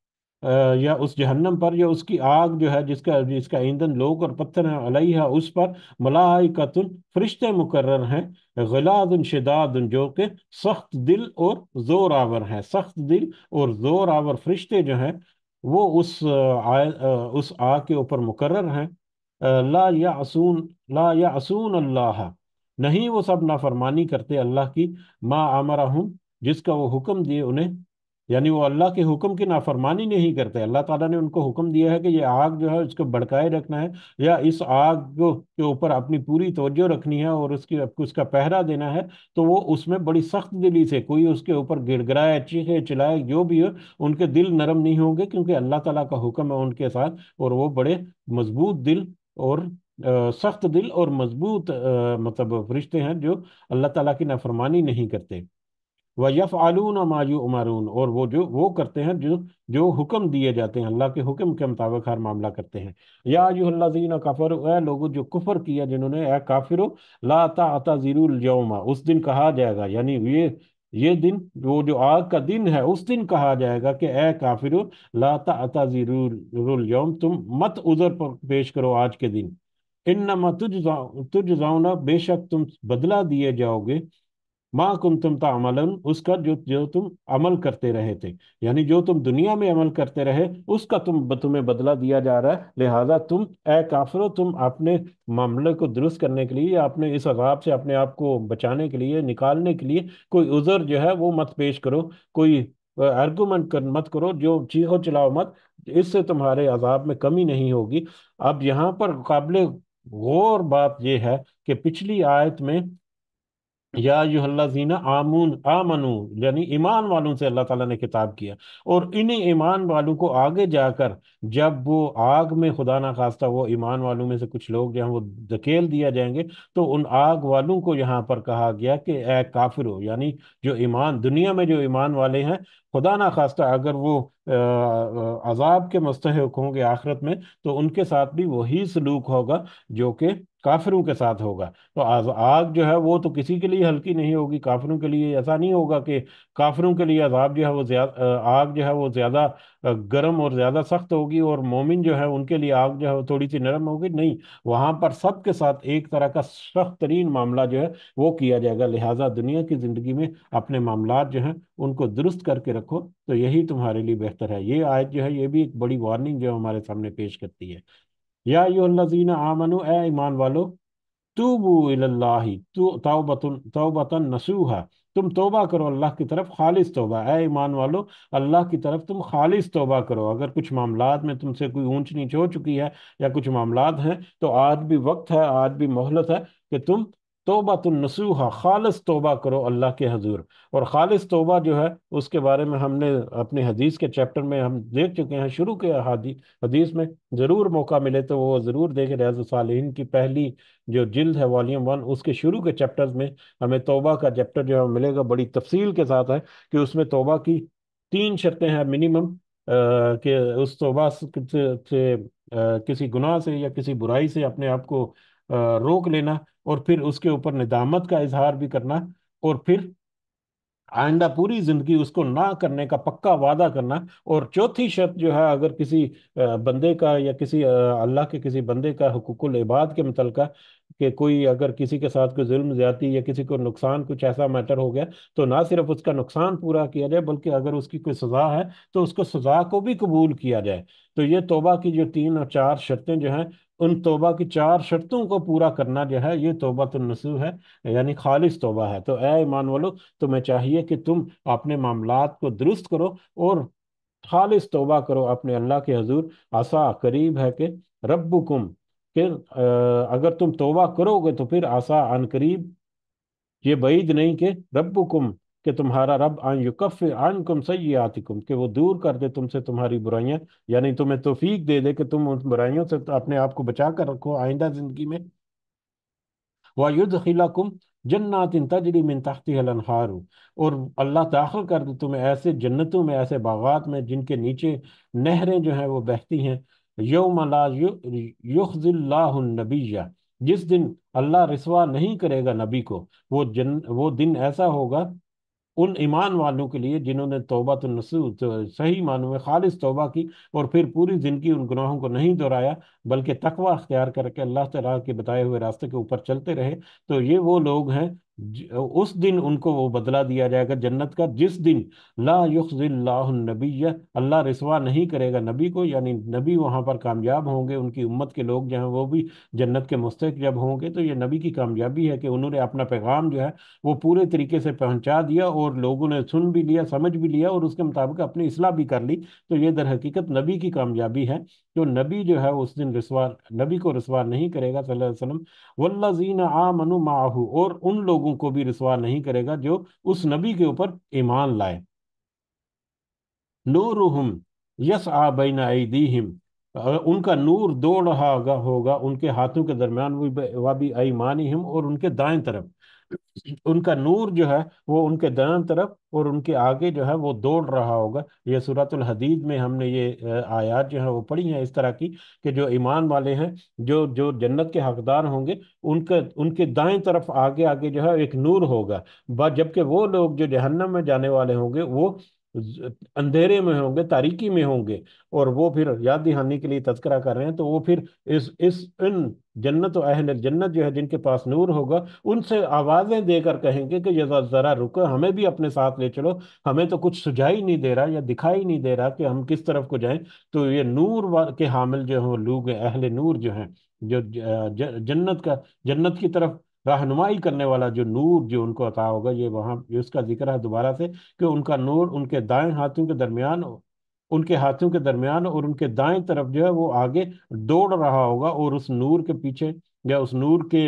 آ، یا اس جہنم پر، یا اس کی آگ جو ہے جس کا جس کا ایندھن لوگ اور پتھر ہیں، علیہ اس پر ملائکۃ فرشتے مقرر ہیں، غلاظ شداد جو کہ سخت دل اور زور آور ہیں. سخت دل اور زور آور فرشتے جو ہیں وہ اس آ، آയ- آ، اس آگ کے اوپر مقرر ہیں. آ، لا یعصون لا یعصون اللہ، نہیں وہ سب نافرمانی کرتے اللہ کی، ما امرہم جس کا وہ حکم دیے انہیں، یعنی وہ اللہ کے حکم کی نافرمانی نہیں کرتے. اللہ تعالیٰ نے ان کو حکم دیا ہے کہ یہ آگ جو ہے اس کو بھڑکائے رکھنا ہے، یا اس آگ کو کے اوپر اپنی پوری توجہ رکھنی ہے، اور اس کی اس کا پہرا دینا ہے. تو وہ اس میں بڑی سخت دلی سے، کوئی اس کے اوپر گڑ گڑائے، چیخے چلائے، جو بھی ہو، ان کے دل نرم نہیں ہوں گے، کیونکہ اللہ تعالیٰ کا حکم ہے ان کے ساتھ، اور وہ بڑے مضبوط دل اور آ، سخت دل اور مضبوط آ، مطلب فرشتے ہیں جو اللہ تعالیٰ کی نافرمانی نہیں کرتے. وَيَفْعَلُونَ مَا يُؤْمَرُونَ اور وہ جو وہ کرتے ہیں جو جو حکم دیے جاتے ہیں، اللہ کے حکم کے مطابق ہر معاملہ کرتے ہیں. یا ایھا الذین کفروا، اے لوگوں جو کفر کیا جنہوں نے، اے کافرو، لا تعتذروا اليوم، اس دن کہا جائے گا، یعنی یہ یہ دن، وہ جو آگ کا دن ہے، اس دن کہا جائے گا کہ اے کافرو، لا تعتذروا اليوم، تم مت عذر پر پیش کرو آج کے دن. انما تجزا- تجزون، بے شک تم بدلہ دیے جاؤ گے، ماں کن تم تعملن، اس کا جو جو تم عمل کرتے رہے تھے، یعنی جو تم دنیا میں عمل کرتے رہے اس کا تم تمہیں بدلہ دیا جا رہا ہے. لہذا تم اے کافرو، تم اپنے معاملے کو درست کرنے کے لیے، یا اپنے اس عذاب سے اپنے آپ کو بچانے کے لیے، نکالنے کے لیے کوئی عذر جو ہے وہ مت پیش کرو، کوئی آرگومنٹ مت کرو، جو چیخو چلاؤ مت، اس سے تمہارے عذاب میں کمی نہیں ہوگی. اب یہاں پر قابل غور بات یہ ہے کہ پچھلی آیت میں یا ایھا الذین آمون آمنو، یعنی ایمان والوں سے اللہ تعالیٰ نے خطاب کیا، اور انہیں ایمان والوں کو آگے جا کر جب وہ آگ میں خدا نخواستہ وہ ایمان والوں میں سے کچھ لوگ جو ہیں وہ دھکیل دیا جائیں گے، تو ان آگ والوں کو یہاں پر کہا گیا کہ اے کافرو، یعنی جو ایمان دنیا میں جو ایمان والے ہیں، خدا نخواستہ اگر وہ آ، آ، عذاب کے مستحق ہوں گے آخرت میں، تو ان کے ساتھ بھی وہی سلوک ہوگا جو کہ کافروں کے ساتھ ہوگا. تو آز- آگ جو ہے وہ تو کسی کے لیے ہلکی نہیں ہوگی. کافروں کے لیے ایسا نہیں ہوگا کہ کافروں کے لیے عذاب جو ہے وہ زیادہ، آگ جو ہے وہ زیادہ آ، گرم اور زیادہ سخت ہوگی، اور مومن جو ہے ان کے لیے آگ جو ہے وہ تھوڑی سی نرم ہوگی. نہیں، وہاں پر سب کے ساتھ ایک طرح کا سخت ترین معاملہ جو ہے وہ کیا جائے گا. لہٰذا دنیا کی زندگی میں اپنے معاملات جو ہیں ان کو درست کر کے رکھو، تو یہی تمہارے لیے بہتر ہے. یہ آیت جو ہے یہ بھی ایک بڑی وارننگ جو ہمارے سامنے پیش کرتی ہے. یا ایھا الذین آمنو، اے ایمان والو، توبو اللہ، تو توبتن توبتن نصوحا، تم توبہ کرو اللہ کی طرف خالص توبہ. اے ایمان والو، اللہ کی طرف تم خالص توبہ کرو. اگر کچھ معاملات میں تم سے کوئی اونچ نیچ ہو چکی ہے، یا کچھ معاملات ہیں، تو آج بھی وقت ہے، آج بھی مہلت ہے کہ تم توبہ نصوحا، خالص توبہ کرو اللہ کے حضور. اور خالص توبہ جو ہے اس کے بارے میں ہم نے اپنے حدیث کے چیپٹر میں ہم دیکھ چکے ہیں، شروع کے حدیث حدیث میں. ضرور موقع ملے تو وہ ضرور دیکھیں. ریاض الصالحین کی پہلی جو جلد ہے، والیوم ون، اس کے شروع کے چیپٹرز میں ہمیں توبہ کا چیپٹر جو ہے ملے گا، بڑی تفصیل کے ساتھ ہے کہ اس میں توبہ کی تین شرطیں ہیں منیمم، کہ اس توبہ سے سے، آ، کسی گناہ سے یا کسی برائی سے اپنے آپ کو آ، روک لینا، اور پھر اس کے اوپر ندامت کا اظہار بھی کرنا، اور پھر آئندہ پوری زندگی اس کو نہ کرنے کا پکا وعدہ کرنا۔ اور چوتھی شرط جو ہے، اگر کسی آ، بندے کا یا کسی آ، اللہ کے کسی بندے کا حقوق العباد کے متعلقہ، کہ کوئی اگر کسی کے ساتھ کوئی ظلم زیادتی یا کسی کو نقصان کچھ ایسا میٹر ہو گیا، تو نہ صرف اس کا نقصان پورا کیا جائے، بلکہ اگر اس کی کوئی سزا ہے تو اس کو سزا کو بھی قبول کیا جائے۔ تو یہ توبہ کی جو تین اور چار شرطیں جو ہیں، ان توبہ کی چار شرطوں کو پورا کرنا جو ہے، یہ توبہ النصوح ہے، یعنی خالص توبہ ہے۔ تو اے ایمان والو، تمہیں چاہیے کہ تم اپنے معاملات کو درست کرو اور خالص توبہ کرو اپنے اللہ کے حضور۔ آسا قریب ہے کہ ربکم، کہ اگر تم توبہ کرو گے تو پھر آسا عن قریب، یہ بعید نہیں کہ ربکم، کہ تمہارا رب ان یکفر عنکم سیئاتکم، کہ وہ دور کر دے تم سے تمہاری برائیاں، یعنی تمہیں توفیق دے دے کہ تم ان برائیوں سے اپنے آپ کو بچا کر رکھو آئندہ زندگی میں۔ وَيُدْخِلَكُمْ جَنَّاتٍ تَجْرِي مِن تَحْتِهَا الْأَنْهَارُ، اور اللہ داخل کر دے تمہیں ایسے جنتوں میں، ایسے باغات میں جن کے نیچے نہریں جو ہیں وہ بہتی ہیں۔ یوم لا یخزی اللہ النبی، جس دن اللہ رسوا نہیں کرے گا نبی کو، وہ جن وہ دن ایسا ہوگا ان ایمان والوں کے لیے جنہوں نے توبہ النصوح، تو صحیح معنوں میں خالص توبہ کی، اور پھر پوری زندگی ان گناہوں کو نہیں دہرایا، بلکہ تقوی اختیار کر کے اللہ تعالیٰ کے بتائے ہوئے راستے کے اوپر چلتے رہے۔ تو یہ وہ لوگ ہیں، اس دن ان کو وہ بدلہ دیا جائے گا جنت کا، جس دن لا یخزی اللہ النبی، اللہ رسوا نہیں کرے گا نبی کو، یعنی نبی وہاں پر کامیاب ہوں گے، ان کی امت کے لوگ جو ہیں وہ بھی جنت کے مستحق جب ہوں گے۔ تو یہ نبی کی کامیابی ہے کہ انہوں نے اپنا پیغام جو ہے وہ پورے طریقے سے پہنچا دیا، اور لوگوں نے سن بھی لیا، سمجھ بھی لیا، اور اس کے مطابق اپنی اصلاح بھی کر لی۔ تو یہ در حقیقت نبی کی کامیابی ہے، جو نبی جو ہے اس دن رسوا، نبی کو رسوا نہیں کرے گا صلی اللہ علیہ وسلم۔ والذین آمنوا معہ، اور ان لوگوں کو بھی رسوا نہیں کرے گا جو اس نبی کے اوپر ایمان لائے۔ نورہم یسعی بین ایدیہم، ان کا نور دوڑ رہا ہوگا ہوگا ان کے ہاتھوں کے درمیان، وہ بھی ایمانہم، اور ان کے دائیں طرف ان کا نور جو ہے وہ ان کے دائیں طرف اور ان کے آگے جو ہے وہ دوڑ رہا ہوگا۔ یہ سورۃ الحدید میں ہم نے یہ آ، آیات جو ہیں وہ پڑھی ہیں اس طرح کی، کہ جو ایمان والے ہیں، جو جو جنت کے حقدار ہوں گے، ان کے ان کے دائیں طرف آگے آگے جو ہے ایک نور ہوگا، ب- جبکہ وہ لوگ جو جہنم میں جانے والے ہوں گے وہ ز- اندھیرے میں ہوں گے، تاریکی میں ہوں گے۔ اور وہ پھر یاد دہانی کے لیے تذکرہ کر رہے ہیں، تو وہ پھر اس اس ان جنت و اہل جنت جو ہے جن کے پاس نور ہوگا، ان سے آوازیں دے کر کہیں گے کہ یہ ذرا ذرا رکو، ہمیں بھی اپنے ساتھ لے چلو، ہمیں تو کچھ سجائی نہیں دے رہا یا دکھائی نہیں دے رہا کہ ہم کس طرف کو جائیں۔ تو یہ نور وا- کے حامل جو ہیں وہ لوگ ہیں، اہل نور جو ہیں، جو ج- ج- جنت کا جنت کی طرف رہنمائی کرنے والا جو نور جو ان کو عطا ہوگا، یہ وہاں اس کا ذکر ہے دوبارہ سے، کہ ان کا نور ان کے دائیں ہاتھوں کے درمیان ان کے ہاتھوں کے درمیان اور ان کے دائیں طرف جو ہے وہ آگے دوڑ رہا ہوگا، اور اس نور کے پیچھے یا اس نور کے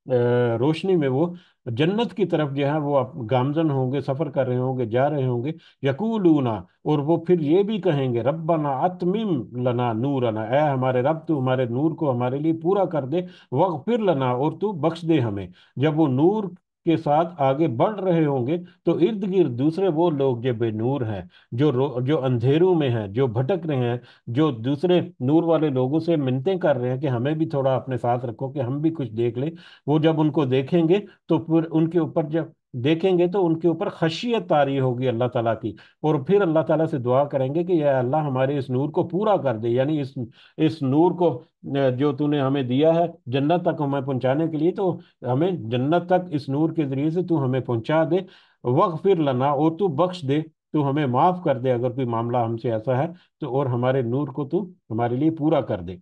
آ، روشنی میں وہ جنت کی طرف جو ہے وہ اپ- گامزن ہوں گے، سفر کر رہے ہوں گے، جا رہے ہوں گے۔ یقولون، اور وہ پھر یہ بھی کہیں گے، ربنا اتمم لنا نورنا، اے ہمارے رب تو ہمارے نور کو ہمارے لیے پورا کر دے، وغفر لنا، اور تو بخش دے ہمیں۔ جب وہ نور کے ساتھ آگے بڑھ رہے ہوں گے تو ارد گرد دوسرے وہ لوگ جو بے نور ہیں، جو رو- جو اندھیروں میں ہیں، جو بھٹک رہے ہیں، جو دوسرے نور والے لوگوں سے منتیں کر رہے ہیں کہ ہمیں بھی تھوڑا اپنے ساتھ رکھو کہ ہم بھی کچھ دیکھ لیں، وہ جب ان کو دیکھیں گے تو پھر ان کے اوپر جب دیکھیں گے تو ان کے اوپر خشیت طاری ہوگی اللہ تعالیٰ کی، اور پھر اللہ تعالیٰ سے دعا کریں گے کہ یا اللہ ہمارے اس نور کو پورا کر دے، یعنی اس اس نور کو اہ، جو تو نے ہمیں دیا ہے جنت تک ہمیں پہنچانے کے لیے، تو ہمیں جنت تک اس نور کے ذریعے سے تو ہمیں پہنچا دے۔ وغفر لنا، اور تو بخش دے، تو ہمیں معاف کر دے اگر کوئی معاملہ ہم سے ایسا ہے تو، اور ہمارے نور کو تو ہمارے لیے پورا کر دے۔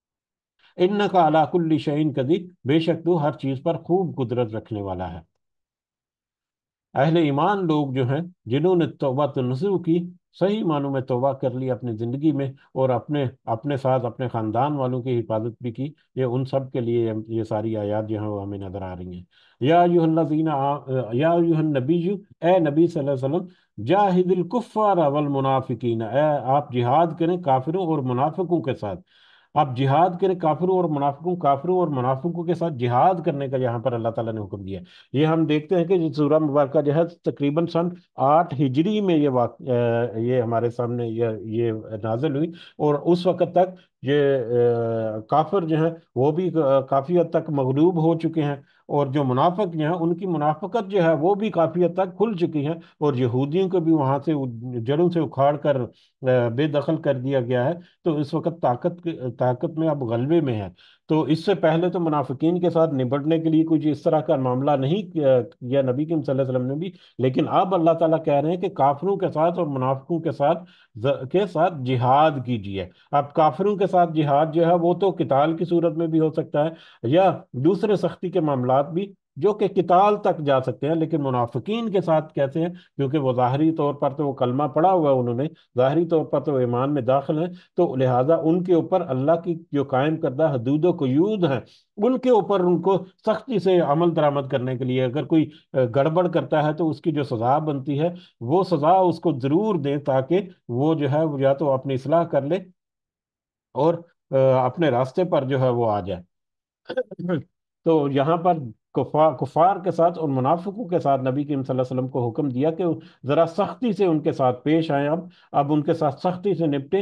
انکا علی کل شیء قدیر، بے شک تو ہر چیز پر خوب قدرت رکھنے والا ہے۔ اہل ایمان لوگ جو ہیں جنہوں نے توبہ نصوح کی، صحیح معنوں میں توبہ کر لی اپنی زندگی میں، اور اپنے اپنے ساتھ اپنے خاندان والوں کی حفاظت بھی کی، یہ ان سب کے لیے یہ ساری آیات جو ہیں وہ ہمیں نظر آ رہی ہیں۔ یا ایھا الذین آ- یا ایھا النبی، اے نبی صلی اللہ علیہ وسلم، جاہد الکفار والمنافقین، اے آپ جہاد کریں کافروں اور منافقوں کے ساتھ۔ آپ جہاد کریں کافروں اور منافقوں کافروں اور منافقوں کے ساتھ جہاد کرنے کا یہاں پر اللہ تعالیٰ نے حکم دیا ہے۔ یہ ہم دیکھتے ہیں کہ یہ سورہ مبارکہ جو ہے تقریباً سن آٹھ ہجری میں یہ واقع یہ ہمارے سامنے یہ یہ نازل ہوئی، اور اس وقت تک یہ آ، کافر جو ہیں وہ بھی آ، کافی حد تک مغلوب ہو چکے ہیں، اور جو منافق جو ہیں ان کی منافقت جو ہے وہ بھی کافی حد تک کھل چکی ہے، اور یہودیوں کو بھی وہاں سے جڑوں سے اکھاڑ کر آ، بے دخل کر دیا گیا ہے، تو اس وقت طاقت طاقت میں اب غلبے میں ہے۔ تو اس سے پہلے تو منافقین کے ساتھ نبٹنے کے لیے کچھ اس طرح کا معاملہ نہیں کیا کیا نبی کریم صلی اللہ علیہ وسلم نے بھی، لیکن اب اللہ تعالیٰ کہہ رہے ہیں کہ کافروں کے ساتھ اور منافقوں کے ساتھ کے ساتھ جہاد کیجیے۔ اب کافروں کے ساتھ جہاد جو ہے وہ تو قتال کی صورت میں بھی ہو سکتا ہے، یا دوسرے سختی کے معاملات بھی جو کہ قتال تک جا سکتے ہیں، لیکن منافقین کے ساتھ کہتے ہیں کیونکہ وہ ظاہری طور پر تو وہ کلمہ پڑھا ہوا ہے انہوں نے، ظاہری طور پر تو وہ ایمان میں داخل ہیں، تو لہٰذا ان کے اوپر اللہ کی جو قائم کردہ حدود و قیود ہیں ان کے اوپر ان کو سختی سے عمل درآمد کرنے کے لیے، اگر کوئی اہ، گڑبڑ کرتا ہے تو اس کی جو سزا بنتی ہے وہ سزا اس کو ضرور دیں، تاکہ وہ جو ہے وہ یا تو اپنی اصلاح کر لے اور آ، اپنے راستے پر جو ہے وہ آ جائے۔ تو یہاں پر کفار کفار کے ساتھ اور منافقوں کے ساتھ نبی کریم صلی اللہ علیہ وسلم کو حکم دیا کہ ذرا سختی سے ان کے ساتھ پیش آئیں، اب اب ان کے ساتھ سختی سے نپٹے۔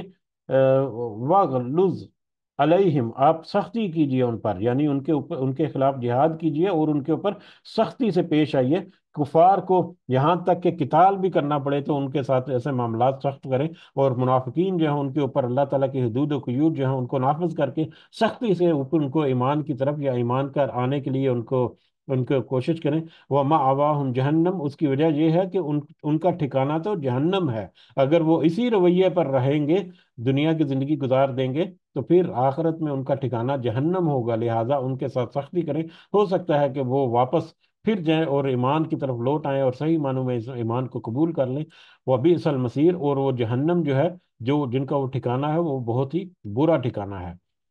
وَغْلُظْ علیہم، آپ سختی کیجئے ان پر، یعنی ان کے اوپر ان کے خلاف جہاد کیجئے اور ان کے اوپر سختی سے پیش آئیے۔ کفار کو یہاں تک کہ قتال بھی کرنا پڑے تو ان کے ساتھ ایسے معاملات سخت کریں، اور منافقین جو ہیں ان کے اوپر اللہ تعالیٰ کی حدود و قیود جو ہیں ان کو نافذ کر کے سختی سے اوپر ان کو ایمان کی طرف یا ایمان کر آنے کے لیے ان کو ان کو کوشش کریں۔ وہ مَأْوَاهُمْ جہنم، اس کی وجہ یہ ہے کہ ان ان کا ٹھکانہ تو جہنم ہے۔ اگر وہ اسی رویے پر رہیں گے، دنیا کی زندگی گزار دیں گے، تو پھر آخرت میں ان کا ٹھکانہ جہنم ہوگا، لہٰذا ان کے ساتھ سختی کریں۔ ہو سکتا ہے کہ وہ واپس پھر جائیں اور ایمان کی طرف لوٹ آئیں اور صحیح معنوں میں اس ایمان کو قبول کر لیں۔ وہ بئس المصیر، اور وہ جہنم جو ہے، جو جن کا وہ ٹھکانہ ہے وہ بہت ہی برا ٹھکانہ ہے۔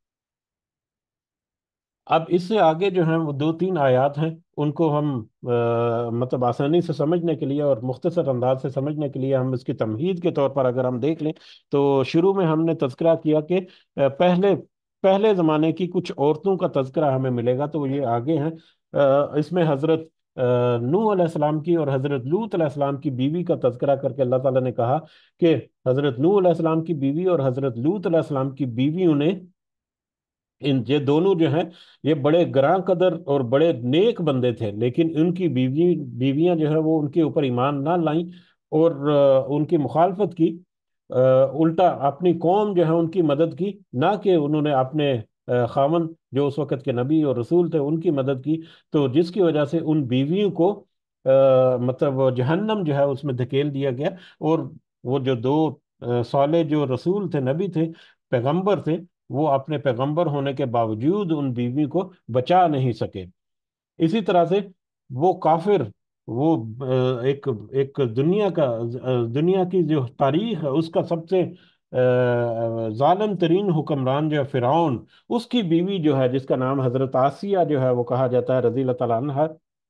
اب اس سے آگے جو ہیں وہ دو تین آیات ہیں، ان کو ہم آ، مطلب آسانی سے سمجھنے کے لیے اور مختصر انداز سے سمجھنے کے لیے ہم اس کی تمہید کے طور پر اگر ہم دیکھ لیں، تو شروع میں ہم نے تذکرہ کیا کہ آ، پہلے پہلے زمانے کی کچھ عورتوں کا تذکرہ ہمیں ملے گا، تو یہ آگے ہیں۔ آ، اس میں حضرت آ، نوح علیہ السلام کی اور حضرت لوط علیہ السلام کی بیوی کا تذکرہ کر کے اللہ تعالیٰ نے کہا کہ حضرت نوح علیہ السلام کی بیوی اور حضرت لوط علیہ السلام کی بیویوں نے، ان یہ دونوں جو ہیں یہ بڑے گراں قدر اور بڑے نیک بندے تھے، لیکن ان کی بیوی بیویاں جو ہے وہ ان کے اوپر ایمان نہ لائیں اور آ، ان کی مخالفت کی، آ، الٹا اپنی قوم جو ہے ان کی مدد کی، نہ کہ انہوں نے اپنے آ، خاوند جو اس وقت کے نبی اور رسول تھے ان کی مدد کی، تو جس کی وجہ سے ان بیویوں کو آ، مطلب وہ جہنم جو ہے اس میں دھکیل دیا گیا، اور وہ جو دو آ، صالح جو رسول تھے، نبی تھے، پیغمبر تھے، وہ اپنے پیغمبر ہونے کے باوجود ان بیوی کو بچا نہیں سکے۔ اسی طرح سے وہ کافر، وہ آ، ایک ایک دنیا کا آ، دنیا کی جو تاریخ ہے اس کا سب سے آ، ظالم ترین حکمران جو ہے فرعون، اس کی بیوی جو ہے جس کا نام حضرت آسیہ جو ہے وہ کہا جاتا ہے رضی اللہ تعالیٰ عنہا،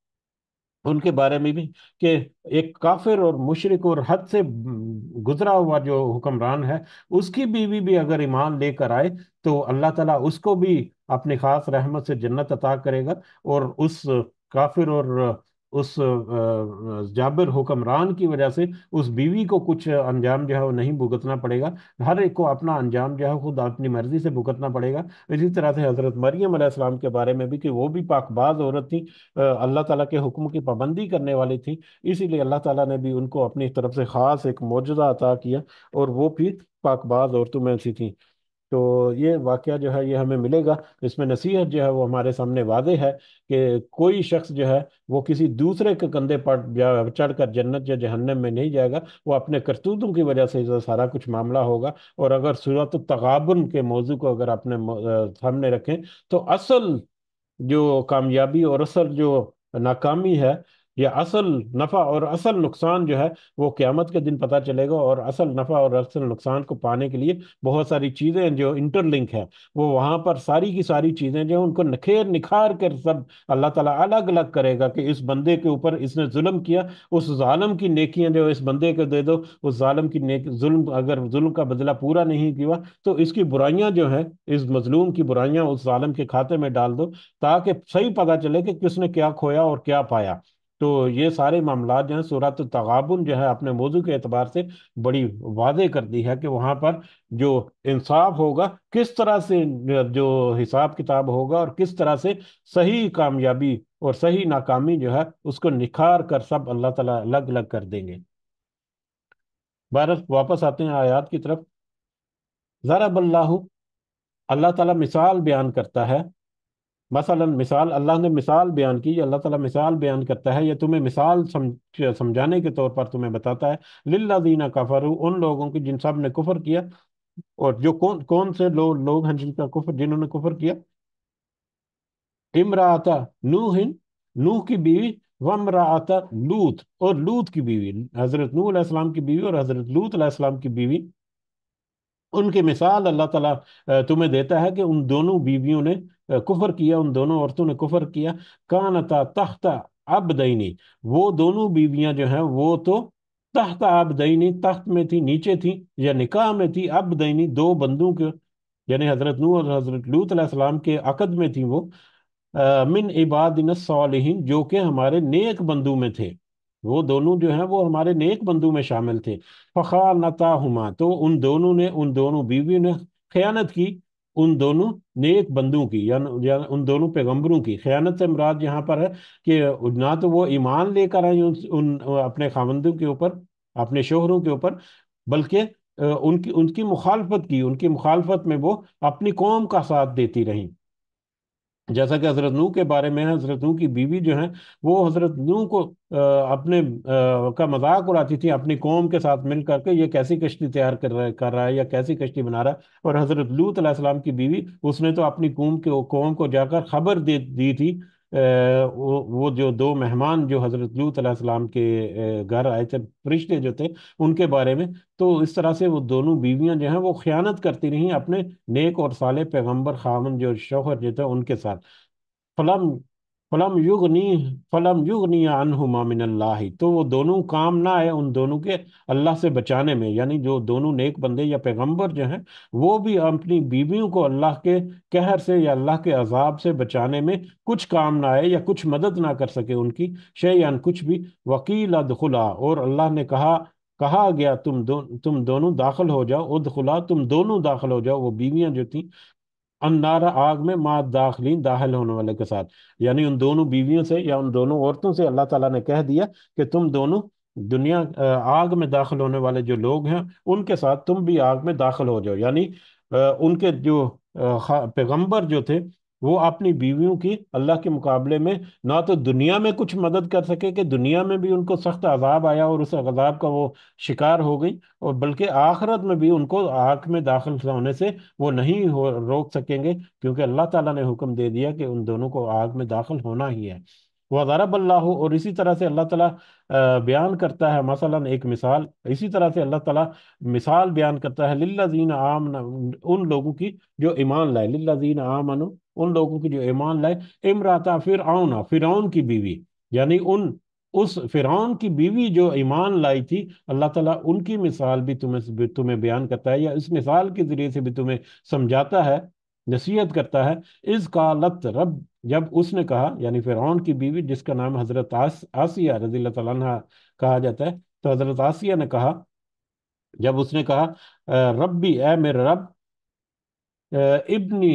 ان کے بارے میں بھی کہ ایک کافر اور مشرک اور حد سے گزرا ہوا جو حکمران ہے، اس کی بیوی بھی اگر ایمان لے کر آئے تو اللہ تعالیٰ اس کو بھی اپنی خاص رحمت سے جنت عطا کرے گا، اور اس کافر اور اس آ، جابر حکمران کی وجہ سے اس بیوی کو کچھ انجام جو ہے وہ نہیں بھگتنا پڑے گا، ہر ایک کو اپنا انجام جو ہے خود اپنی مرضی سے بھگتنا پڑے گا۔ اسی طرح سے حضرت مریم علیہ السلام کے بارے میں بھی کہ وہ بھی پاک باز عورت تھی، اللہ تعالیٰ کے حکم کی پابندی کرنے والی تھی، اسی لیے اللہ تعالیٰ نے بھی ان کو اپنی طرف سے خاص ایک معجزہ عطا کیا، اور وہ بھی پاک باز عورتوں میں سے تھیں۔ تو یہ واقعہ جو ہے یہ ہمیں ملے گا، اس میں نصیحت جو ہے وہ ہمارے سامنے واضح ہے کہ کوئی شخص جو ہے وہ کسی دوسرے کے کندھے پر جا- چڑھ کر جنت یا جہنم میں نہیں جائے گا، وہ اپنے کرتوتوں کی وجہ سے یہ سارا کچھ معاملہ ہوگا۔ اور اگر صورت التغابن کے موضوع کو اگر اپنے مو- سامنے رکھیں، تو اصل جو کامیابی اور اصل جو ناکامی ہے، یا اصل نفع اور اصل نقصان جو ہے وہ قیامت کے دن پتہ چلے گا، اور اصل نفع اور اصل نقصان کو پانے کے لیے بہت ساری چیزیں جو انٹر لنک ہیں، وہ وہاں پر ساری کی ساری چیزیں جو ہیں ان کو نکھیر نکھار کر سب اللہ تعالیٰ الگ الگ کرے گا کہ اس بندے کے اوپر اس نے ظلم کیا، اس ظالم کی نیکیاں جو اس بندے کو دے دو، اس ظالم کی نیک ظلم اگر ظلم کا بدلہ پورا نہیں کیا تو اس کی برائیاں جو ہیں، اس مظلوم کی برائیاں اس ظالم کے کھاتے میں ڈال دو، تاکہ صحیح پتا چلے کہ کس نے کیا کھویا اور کیا پایا۔ تو یہ سارے معاملات جو ہیں سورۃ التغابن جو ہے اپنے موضوع کے اعتبار سے بڑی واضح کر دی ہے کہ وہاں پر جو انصاف ہوگا کس طرح سے، جو حساب کتاب ہوگا اور کس طرح سے صحیح کامیابی اور صحیح ناکامی جو ہے اس کو نکھار کر سب اللہ تعالیٰ الگ الگ کر دیں گے۔ بہرحال واپس آتے ہیں آیات کی طرف۔ ضرب اللہ، اللہ تعالیٰ مثال بیان کرتا ہے، مثلا مثال اللہ نے مثال بیان کی، اللہ تعالیٰ مثال بیان کرتا ہے، یہ تمہیں مثال سمجھ سمجھانے کے طور پر تمہیں بتاتا ہے، للذین کفروا، ان لوگوں کی جن سب نے کفر کیا، اور جو کون کون سے لوگ لوگ ہیں جن کا کفر جنہوں نے کفر کیا، امراۃ نوح، نوح کی بیوی، وامراۃ لوط، اور لوط کی بیوی، حضرت نوح علیہ السلام کی بیوی اور حضرت لوط علیہ السلام کی بیوی، ان کی مثال اللہ تعالیٰ اہ، تمہیں دیتا ہے کہ ان دونوں بیویوں نے اہ، کفر کیا، ان دونوں عورتوں نے کفر کیا، کانتا تحت عبدینی، وہ دونوں بیویاں جو ہیں وہ تو تحت عبدینی، تخت میں تھی، نیچے تھی، یا نکاح میں تھی، عبدینی، دو بندوں کے، یعنی حضرت نوح اور حضرت لوط علیہ السلام کے عقد میں تھی وہ، آ، من عبادنا الصالحین، جو کہ ہمارے نیک بندوں میں تھے، وہ دونوں جو ہیں وہ ہمارے نیک بندوں میں شامل تھے، فخانتاہما، تو ان دونوں نے، ان دونوں بیویوں نے خیانت کی ان دونوں نیک بندوں کی، یا یا ان دونوں پیغمبروں کی۔ خیانت سے مراد یہاں پر ہے کہ نہ تو وہ ایمان لے کر آئی ان ان اپنے خاوندوں کے اوپر، اپنے شوہروں کے اوپر، بلکہ آ، ان کی ان کی مخالفت کی، ان کی مخالفت میں وہ اپنی قوم کا ساتھ دیتی رہیں، جیسا کہ حضرت نوح کے بارے میں ہے، حضرت نوح کی بیوی جو ہیں وہ حضرت نوح کو آ، اپنے آ، کا مذاق اڑاتی تھی اپنی قوم کے ساتھ مل کر کے، یہ کیسی کشتی تیار کر رہا ہے کر رہا ہے یا کیسی کشتی بنا رہا ہے، اور حضرت لوط علیہ السلام کی بیوی، اس نے تو اپنی قوم کے قوم کو جا کر خبر دے دی تھی، آ، وہ وہ جو دو مہمان جو حضرت لوط علیہ السلام کے آ، گھر آئے تھے، فرشتے جو تھے، ان کے بارے میں، تو اس طرح سے وہ دونوں بیویاں جو ہیں وہ خیانت کرتی رہیں اپنے نیک اور صالح پیغمبر خاوند جو شوہر جو تھے ان کے ساتھ۔ فلم فلم یغنی فلم یغنی عنہما من اللہ، تو وہ دونوں کام نہ آئے ان دونوں کے اللہ سے بچانے میں، یعنی جو دونوں نیک بندے یا پیغمبر جو ہیں وہ بھی اپنی بیویوں کو اللہ کے قہر سے یا اللہ کے عذاب سے بچانے میں کچھ کام نہ آئے یا کچھ مدد نہ کر سکے ان کی، شیئن کچھ بھی، وکیل ادخلا، اور اللہ نے کہا کہا گیا تم دو تم دونوں داخل ہو جاؤ، ادخلا، تم دونوں داخل ہو جاؤ، وہ بیویاں جو تھیں، انارا، آگ میں، ماں داخلین، داخل ہونے والے کے ساتھ، یعنی ان دونوں بیویوں سے یا ان دونوں عورتوں سے اللہ تعالیٰ نے کہہ دیا کہ تم دونوں دنیا آ، آگ میں داخل ہونے والے جو لوگ ہیں ان کے ساتھ تم بھی آگ میں داخل ہو جاؤ، یعنی آ، ان کے جو آ، خا- پیغمبر جو تھے وہ اپنی بیویوں کی اللہ کے مقابلے میں نہ تو دنیا میں کچھ مدد کر سکے کہ دنیا میں بھی ان کو سخت عذاب آیا اور اس عذاب کا وہ شکار ہو گئی، اور بلکہ آخرت میں بھی ان کو آگ میں داخل ہونے سے وہ نہیں ہو روک سکیں گے، کیونکہ اللہ تعالیٰ نے حکم دے دیا کہ ان دونوں کو آگ میں داخل ہونا ہی ہے۔ وَضَرَبَ اللَّهُ، اور اسی طرح سے اللہ تعالیٰ آ، بیان کرتا ہے مثلا ایک مثال، اسی طرح سے اللہ تعالیٰ مثال بیان کرتا ہے للذین آمنوا، ان لوگوں کی جو ایمان لائے، للذین آمنوا، ان لوگوں کی جو ایمان لائے، امرأۃ فرعون، فرعون کی بیوی، یعنی ان اس فرعون کی بیوی جو ایمان لائی تھی، اللہ تعالیٰ ان کی مثال بھی تمہیں تمہیں بیان کرتا ہے، یا اس مثال کے ذریعے سے بھی تمہیں سمجھاتا ہے، نصیحت کرتا ہے۔ اذ قالت رب، جب اس نے کہا، یعنی فرعون کی بیوی جس کا نام حضرت آس آسیہ رضی اللہ تعالیٰ عنہ کہا جاتا ہے، تو حضرت آسیہ نے کہا، جب اس نے کہا ربی، اے میرے رب، اے ابنی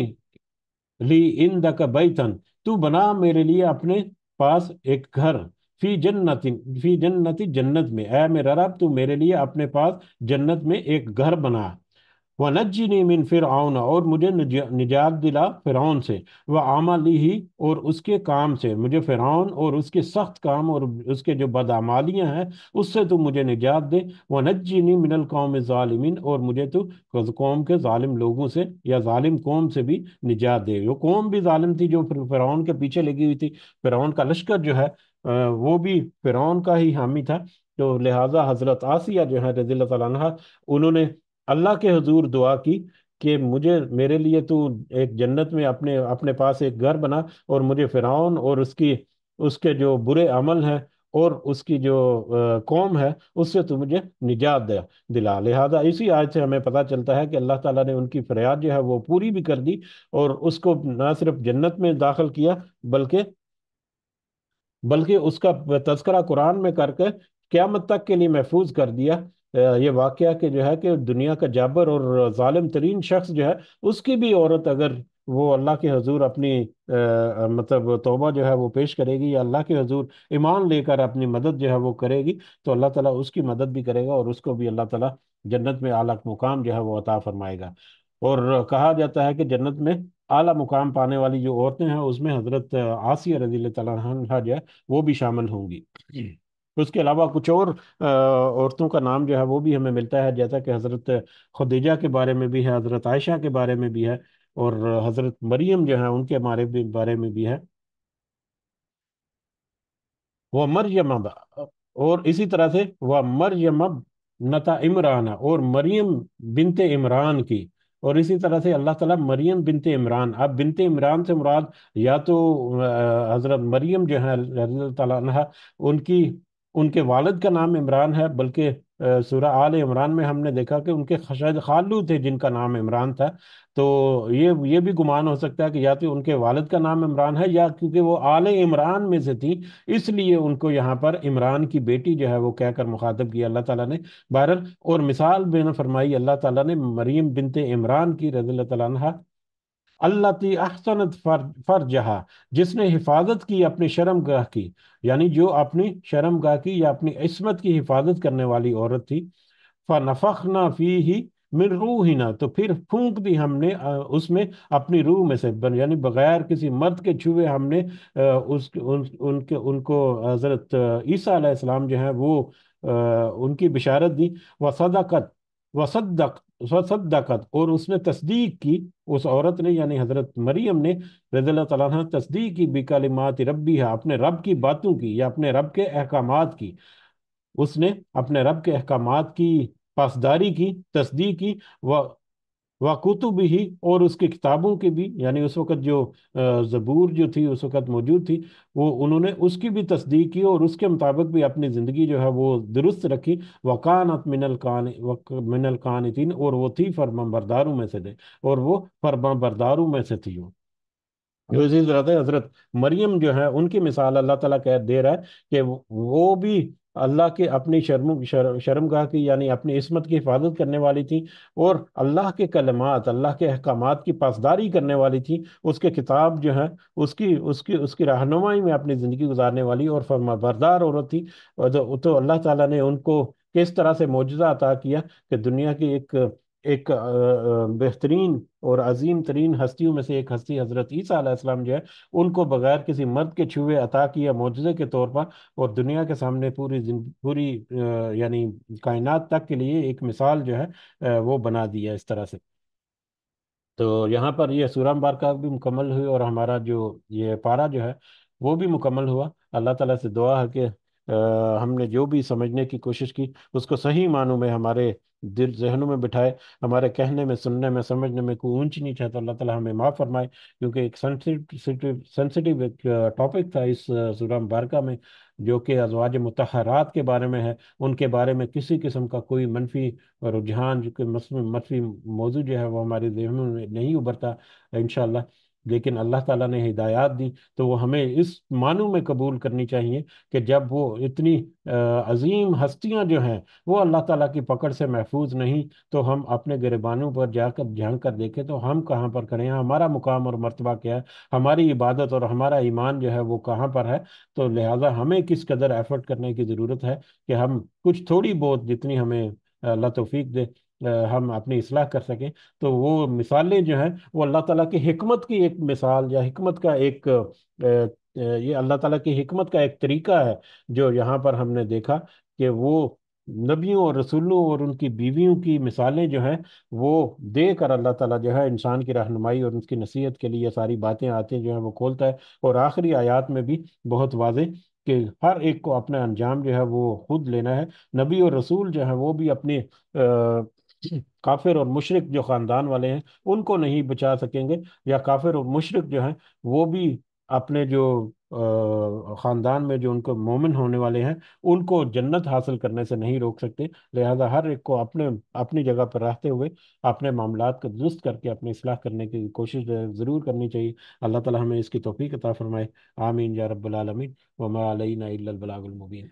لی عندک بیتن، تو بنا میرے لیے اپنے پاس ایک گھر، فی جنت فی جنتی، جنت میں، اے میرا رب تو میرے لیے اپنے پاس جنت میں ایک گھر بنا، وَنَجِّنِي مِن فِرْعَوْنَ، اور مجھے نج- نجات دلا فرعون سے، وَعَمَلِهِ، اور اس کے کام سے، مجھے فرعون اور اس کے سخت کام اور اس کے جو بدعمالیاں ہیں اس سے تو مجھے نجات دے، وَنَجِّنِي مِنَ الْقَوْمِ الظَّالِمِينَ، اور مجھے تو قوم کے ظالم لوگوں سے یا ظالم قوم سے بھی نجات دے۔ وہ قوم بھی ظالم تھی جو پھر فرعون کے پیچھے لگی ہوئی تھی، فرعون کا لشکر جو ہے آ، وہ بھی فرعون کا ہی حامی تھا، تو لہٰذا حضرت آسیہ جو ہے رضی اللہ تعالیٰ عنہ، انہوں نے اللہ کے حضور دعا کی کہ مجھے میرے لیے تو ایک جنت میں اپنے اپنے پاس ایک گھر بنا، اور مجھے فرعون اور اس کی اس کے جو برے عمل ہیں اور اس کی جو آ، قوم ہے اس سے تو مجھے نجات دے دلا۔ لہذا اسی آیت سے ہمیں پتہ چلتا ہے کہ اللہ تعالیٰ نے ان کی فریاد جو ہے وہ پوری بھی کر دی، اور اس کو نہ صرف جنت میں داخل کیا بلکہ بلکہ اس کا تذکرہ قرآن میں کر کے قیامت تک کے لیے محفوظ کر دیا۔ اہ، یہ واقعہ کہ جو ہے کہ دنیا کا جابر اور ظالم ترین شخص جو ہے، اس کی بھی عورت اگر وہ اللہ کے حضور اپنی اہ، مطلب توبہ جو ہے وہ پیش کرے گی، یا اللہ کے حضور ایمان لے کر اپنی مدد جو ہے وہ کرے گی، تو اللہ تعالیٰ اس کی مدد بھی کرے گا، اور اس کو بھی اللہ تعالیٰ جنت میں اعلیٰ مقام جو ہے وہ عطا فرمائے گا۔ اور کہا جاتا ہے کہ جنت میں اعلیٰ مقام پانے والی جو عورتیں ہیں، اس میں حضرت آسیہ رضی اللہ تعالیٰ عنہا جو ہے وہ بھی شامل ہوں گی۔ جی۔ اس کے علاوہ کچھ اور آ، عورتوں کا نام جو ہے وہ بھی ہمیں ملتا ہے، جیسا کہ حضرت خدیجہ کے بارے میں بھی ہے، حضرت عائشہ کے بارے میں بھی ہے، اور حضرت مریم جو ہے ان کے بارے بھی بارے میں بھی ہے، وہ مریم اب- اور اسی طرح سے وہ مریم اب نتا عمران، اور مریم بنت عمران کی، اور اسی طرح سے اللہ تعالیٰ مریم بنت عمران، اب بنت عمران سے مراد یا تو آ، حضرت مریم جو ہے رضی اللہ تعالیٰ عنہ، ان کی ان کے والد کا نام عمران ہے، بلکہ آ، سورہ آل عمران میں ہم نے دیکھا کہ ان کے شاید خالو تھے جن کا نام عمران تھا۔ تو یہ یہ بھی گمان ہو سکتا ہے کہ یا تو ان کے والد کا نام عمران ہے، یا کیونکہ وہ آل عمران میں سے تھی، اس لیے ان کو یہاں پر عمران کی بیٹی جو ہے وہ کہہ کر مخاطب کیا اللہ تعالیٰ نے۔ بہرحال، اور مثال بھی نے فرمائی اللہ تعالیٰ نے مریم بنت عمران کی رضی اللہ تعالیٰ عنہا، اللہ تی احسنت فر فرجہا، جس نے حفاظت کی اپنی شرم گاہ کی، یعنی جو اپنی شرم گاہ کی یا اپنی عصمت کی حفاظت کرنے والی عورت تھی، فَنَفَخْنَا فِيهِ من روحنا، تو پھر پھونک دی ہم نے آ، اس میں اپنی روح میں سے، بن- یعنی بغیر کسی مرد کے چھوئے ہم نے آ، اس ان, ان کے ان کو حضرت آ، عیسیٰ علیہ السلام جو ہیں وہ آ، ان کی بشارت دی، وصدقت وصدق وصدقت، اور اس نے تصدیق کی، اس عورت نے یعنی حضرت مریم نے رضی اللہ تعالیٰ عنہ تصدیق کی، بکلمات ربیہا، اپنے رب کی باتوں کی یا اپنے رب کے احکامات کی، اس نے اپنے رب کے احکامات کی پاسداری کی، تصدیق کی، و وکتب ہی، اور اس کی کتابوں کی بھی، یعنی اس وقت جو آ، زبور جو تھی اس وقت موجود تھی، وہ انہوں نے اس کی بھی تصدیق کی، اور اس کے مطابق بھی اپنی زندگی جو ہے وہ درست رکھی، وکانت من القان وک- من القانتین، اور وہ تھی فرمان برداروں میں سے تھے، اور وہ فرمان برداروں میں سے تھی وہ۔ جو اسی طرح سے حضرت مریم جو ہے ان کی مثال اللہ تعالیٰ کہہ دے رہا ہے کہ وہ وہ بھی اللہ کے اپنی شرم شر- شرمگاہ کی یعنی اپنی عصمت کی حفاظت کرنے والی تھی، اور اللہ کے کلمات، اللہ کے احکامات کی پاسداری کرنے والی تھی، اس کے کتاب جو ہے اس کی اس کی اس کی رہنمائی میں اپنی زندگی گزارنے والی اور فرما بردار عورت تھی۔ اور تو تو اللہ تعالیٰ نے ان کو کس طرح سے معجزہ عطا کیا کہ دنیا کی ایک ایک آ، آ، بہترین اور عظیم ترین ہستیوں میں سے ایک ہستی حضرت عیسیٰ علیہ السلام جو ہے، ان کو بغیر کسی مرد کے چھوئے عطا کیا معجزے کے طور پر، اور دنیا کے سامنے پوری زند- پوری آ، یعنی کائنات تک کے لیے ایک مثال جو ہے آ، وہ بنا دیا اس طرح سے۔ تو یہاں پر یہ سورہ مبارکہ بھی مکمل ہوئی، اور ہمارا جو یہ پارہ جو ہے وہ بھی مکمل ہوا۔ اللہ تعالیٰ سے دعا ہے کہ آ، ہم نے جو بھی سمجھنے کی کوشش کی اس کو صحیح معنوں میں ہمارے دل ذہنوں میں بٹھائے، ہمارے کہنے میں، سننے میں، سمجھنے میں کوئی اونچ نیچ ہے تو اللہ تعالیٰ ہمیں معاف فرمائے، کیونکہ ایک سینسٹیو سینسٹیو ایک ٹاپک تھا اس آ، سورہ مبارکہ میں، جو کہ ازواج مطہرات کے بارے میں ہے۔ ان کے بارے میں کسی قسم کا کوئی منفی رجحان، جو کہ منفی موضوع جو ہے وہ ہمارے ذہنوں میں نہیں ابھرتا انشاءاللہ، لیکن اللہ تعالیٰ نے ہدایات دی تو وہ ہمیں اس معنوں میں قبول کرنی چاہیے کہ جب وہ اتنی آ، عظیم ہستیاں جو ہیں وہ اللہ تعالیٰ کی پکڑ سے محفوظ نہیں، تو ہم اپنے گریبانوں پر جا کر جھانک کر دیکھیں تو ہم کہاں پر کھڑے ہیں، ہمارا مقام اور مرتبہ کیا ہے، ہماری عبادت اور ہمارا ایمان جو ہے وہ کہاں پر ہے۔ تو لہٰذا ہمیں کس قدر ایفرٹ کرنے کی ضرورت ہے کہ ہم کچھ تھوڑی بہت جتنی ہمیں اللہ توفیق دے آ، ہم اپنی اصلاح کر سکیں۔ تو وہ مثالیں جو ہیں وہ اللہ تعالیٰ کی حکمت کی ایک مثال یا حکمت کا ایک آ، آ، یہ اللہ تعالیٰ کی حکمت کا ایک طریقہ ہے، جو یہاں پر ہم نے دیکھا کہ وہ نبیوں اور رسولوں اور ان کی بیویوں کی مثالیں جو ہیں وہ دے کر اللہ تعالیٰ جو ہے انسان کی رہنمائی اور اس کی نصیحت کے لیے یہ ساری باتیں آتی جو ہیں وہ کھولتا ہے، اور آخری آیات میں بھی بہت واضح کہ ہر ایک کو اپنا انجام جو ہے وہ خود لینا ہے۔ نبی اور رسول جو ہیں وہ بھی اپنے آ، کافر اور مشرک جو خاندان والے ہیں ان کو نہیں بچا سکیں گے، یا کافر اور مشرک جو ہیں وہ بھی اپنے جو آ، خاندان میں جو ان کو مومن ہونے والے ہیں، ان کو جنت حاصل کرنے سے نہیں روک سکتے۔ لہذا ہر ایک کو اپنے اپنی جگہ پر رہتے ہوئے اپنے معاملات کو درست کر کے اپنی اصلاح کرنے کی کوشش ضرور کرنی چاہیے۔ اللہ تعالی ہمیں اس کی توفیق عطا فرمائے۔ آمین یا رب العالمین۔ وما علینا الا البلاغ المبین۔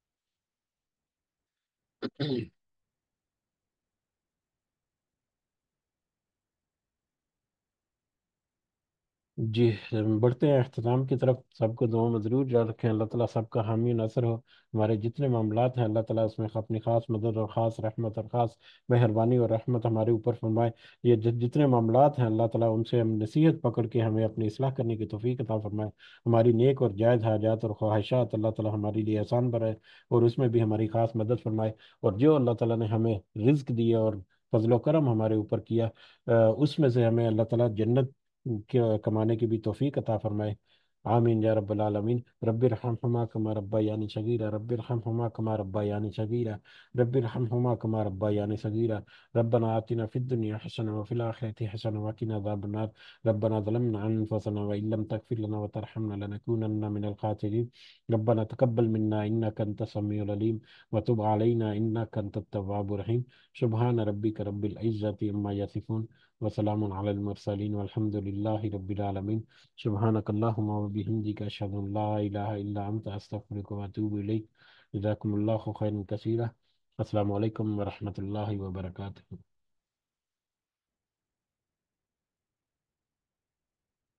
جی، بڑھتے ہیں اختتام کی طرف۔ سب کو دعاؤں میں ضرور یاد رکھیں۔ اللہ تعالیٰ سب کا حامی و ناصر ہو۔ ہمارے جتنے معاملات ہیں اللہ تعالیٰ اس میں اپنی خاص مدد اور خاص رحمت اور خاص مہربانی اور رحمت ہمارے اوپر فرمائے۔ یہ جت- جتنے معاملات ہیں اللہ تعالیٰ ان سے ہم نصیحت پکڑ کے ہمیں اپنی اصلاح کرنے کی توفیق عطا فرمائے۔ ہماری نیک اور جائز حاجات اور خواہشات اللہ تعالیٰ ہمارے لیے آسان بنائے اور اس میں بھی ہماری خاص مدد فرمائے۔ اور جو اللہ تعالیٰ نے ہمیں رزق دیا اور فضل و کرم ہمارے اوپر کیا، آ، اس میں سے ہمیں اللہ تعالیٰ جنت کے کمانے کی بھی توفیق عطا فرمائے۔ آمین یا رب العالمین۔ رب ارحمہما کما ربیانی صغیرا، رب ارحمہما کما ربیانی صغیرا، رب ارحمہما کما ربیانی صغیرا۔ ربنا آتنا فی الدنیا حسنة وفي الآخرة حسنة وقنا عذاب النار۔ ربنا ظلمنا أنفسنا وإن لم تغفر لنا وترحمنا لنكونن من الخاسرين۔ ربنا تقبل منا إنك أنت السميع العليم وتب علينا إنك أنت التواب الرحيم۔ سبحان ربك رب العزة عما يصفون وسلام على المرسلين والحمد لله رب العالمين۔ سبحانك اللهم وبحمدك أشهد أن لا إله إلا أنت أستغفرك وأتوب إليك۔ جزاكم الله خيرا كثيرا۔ السلام عليكم ورحمة الله وبركاته۔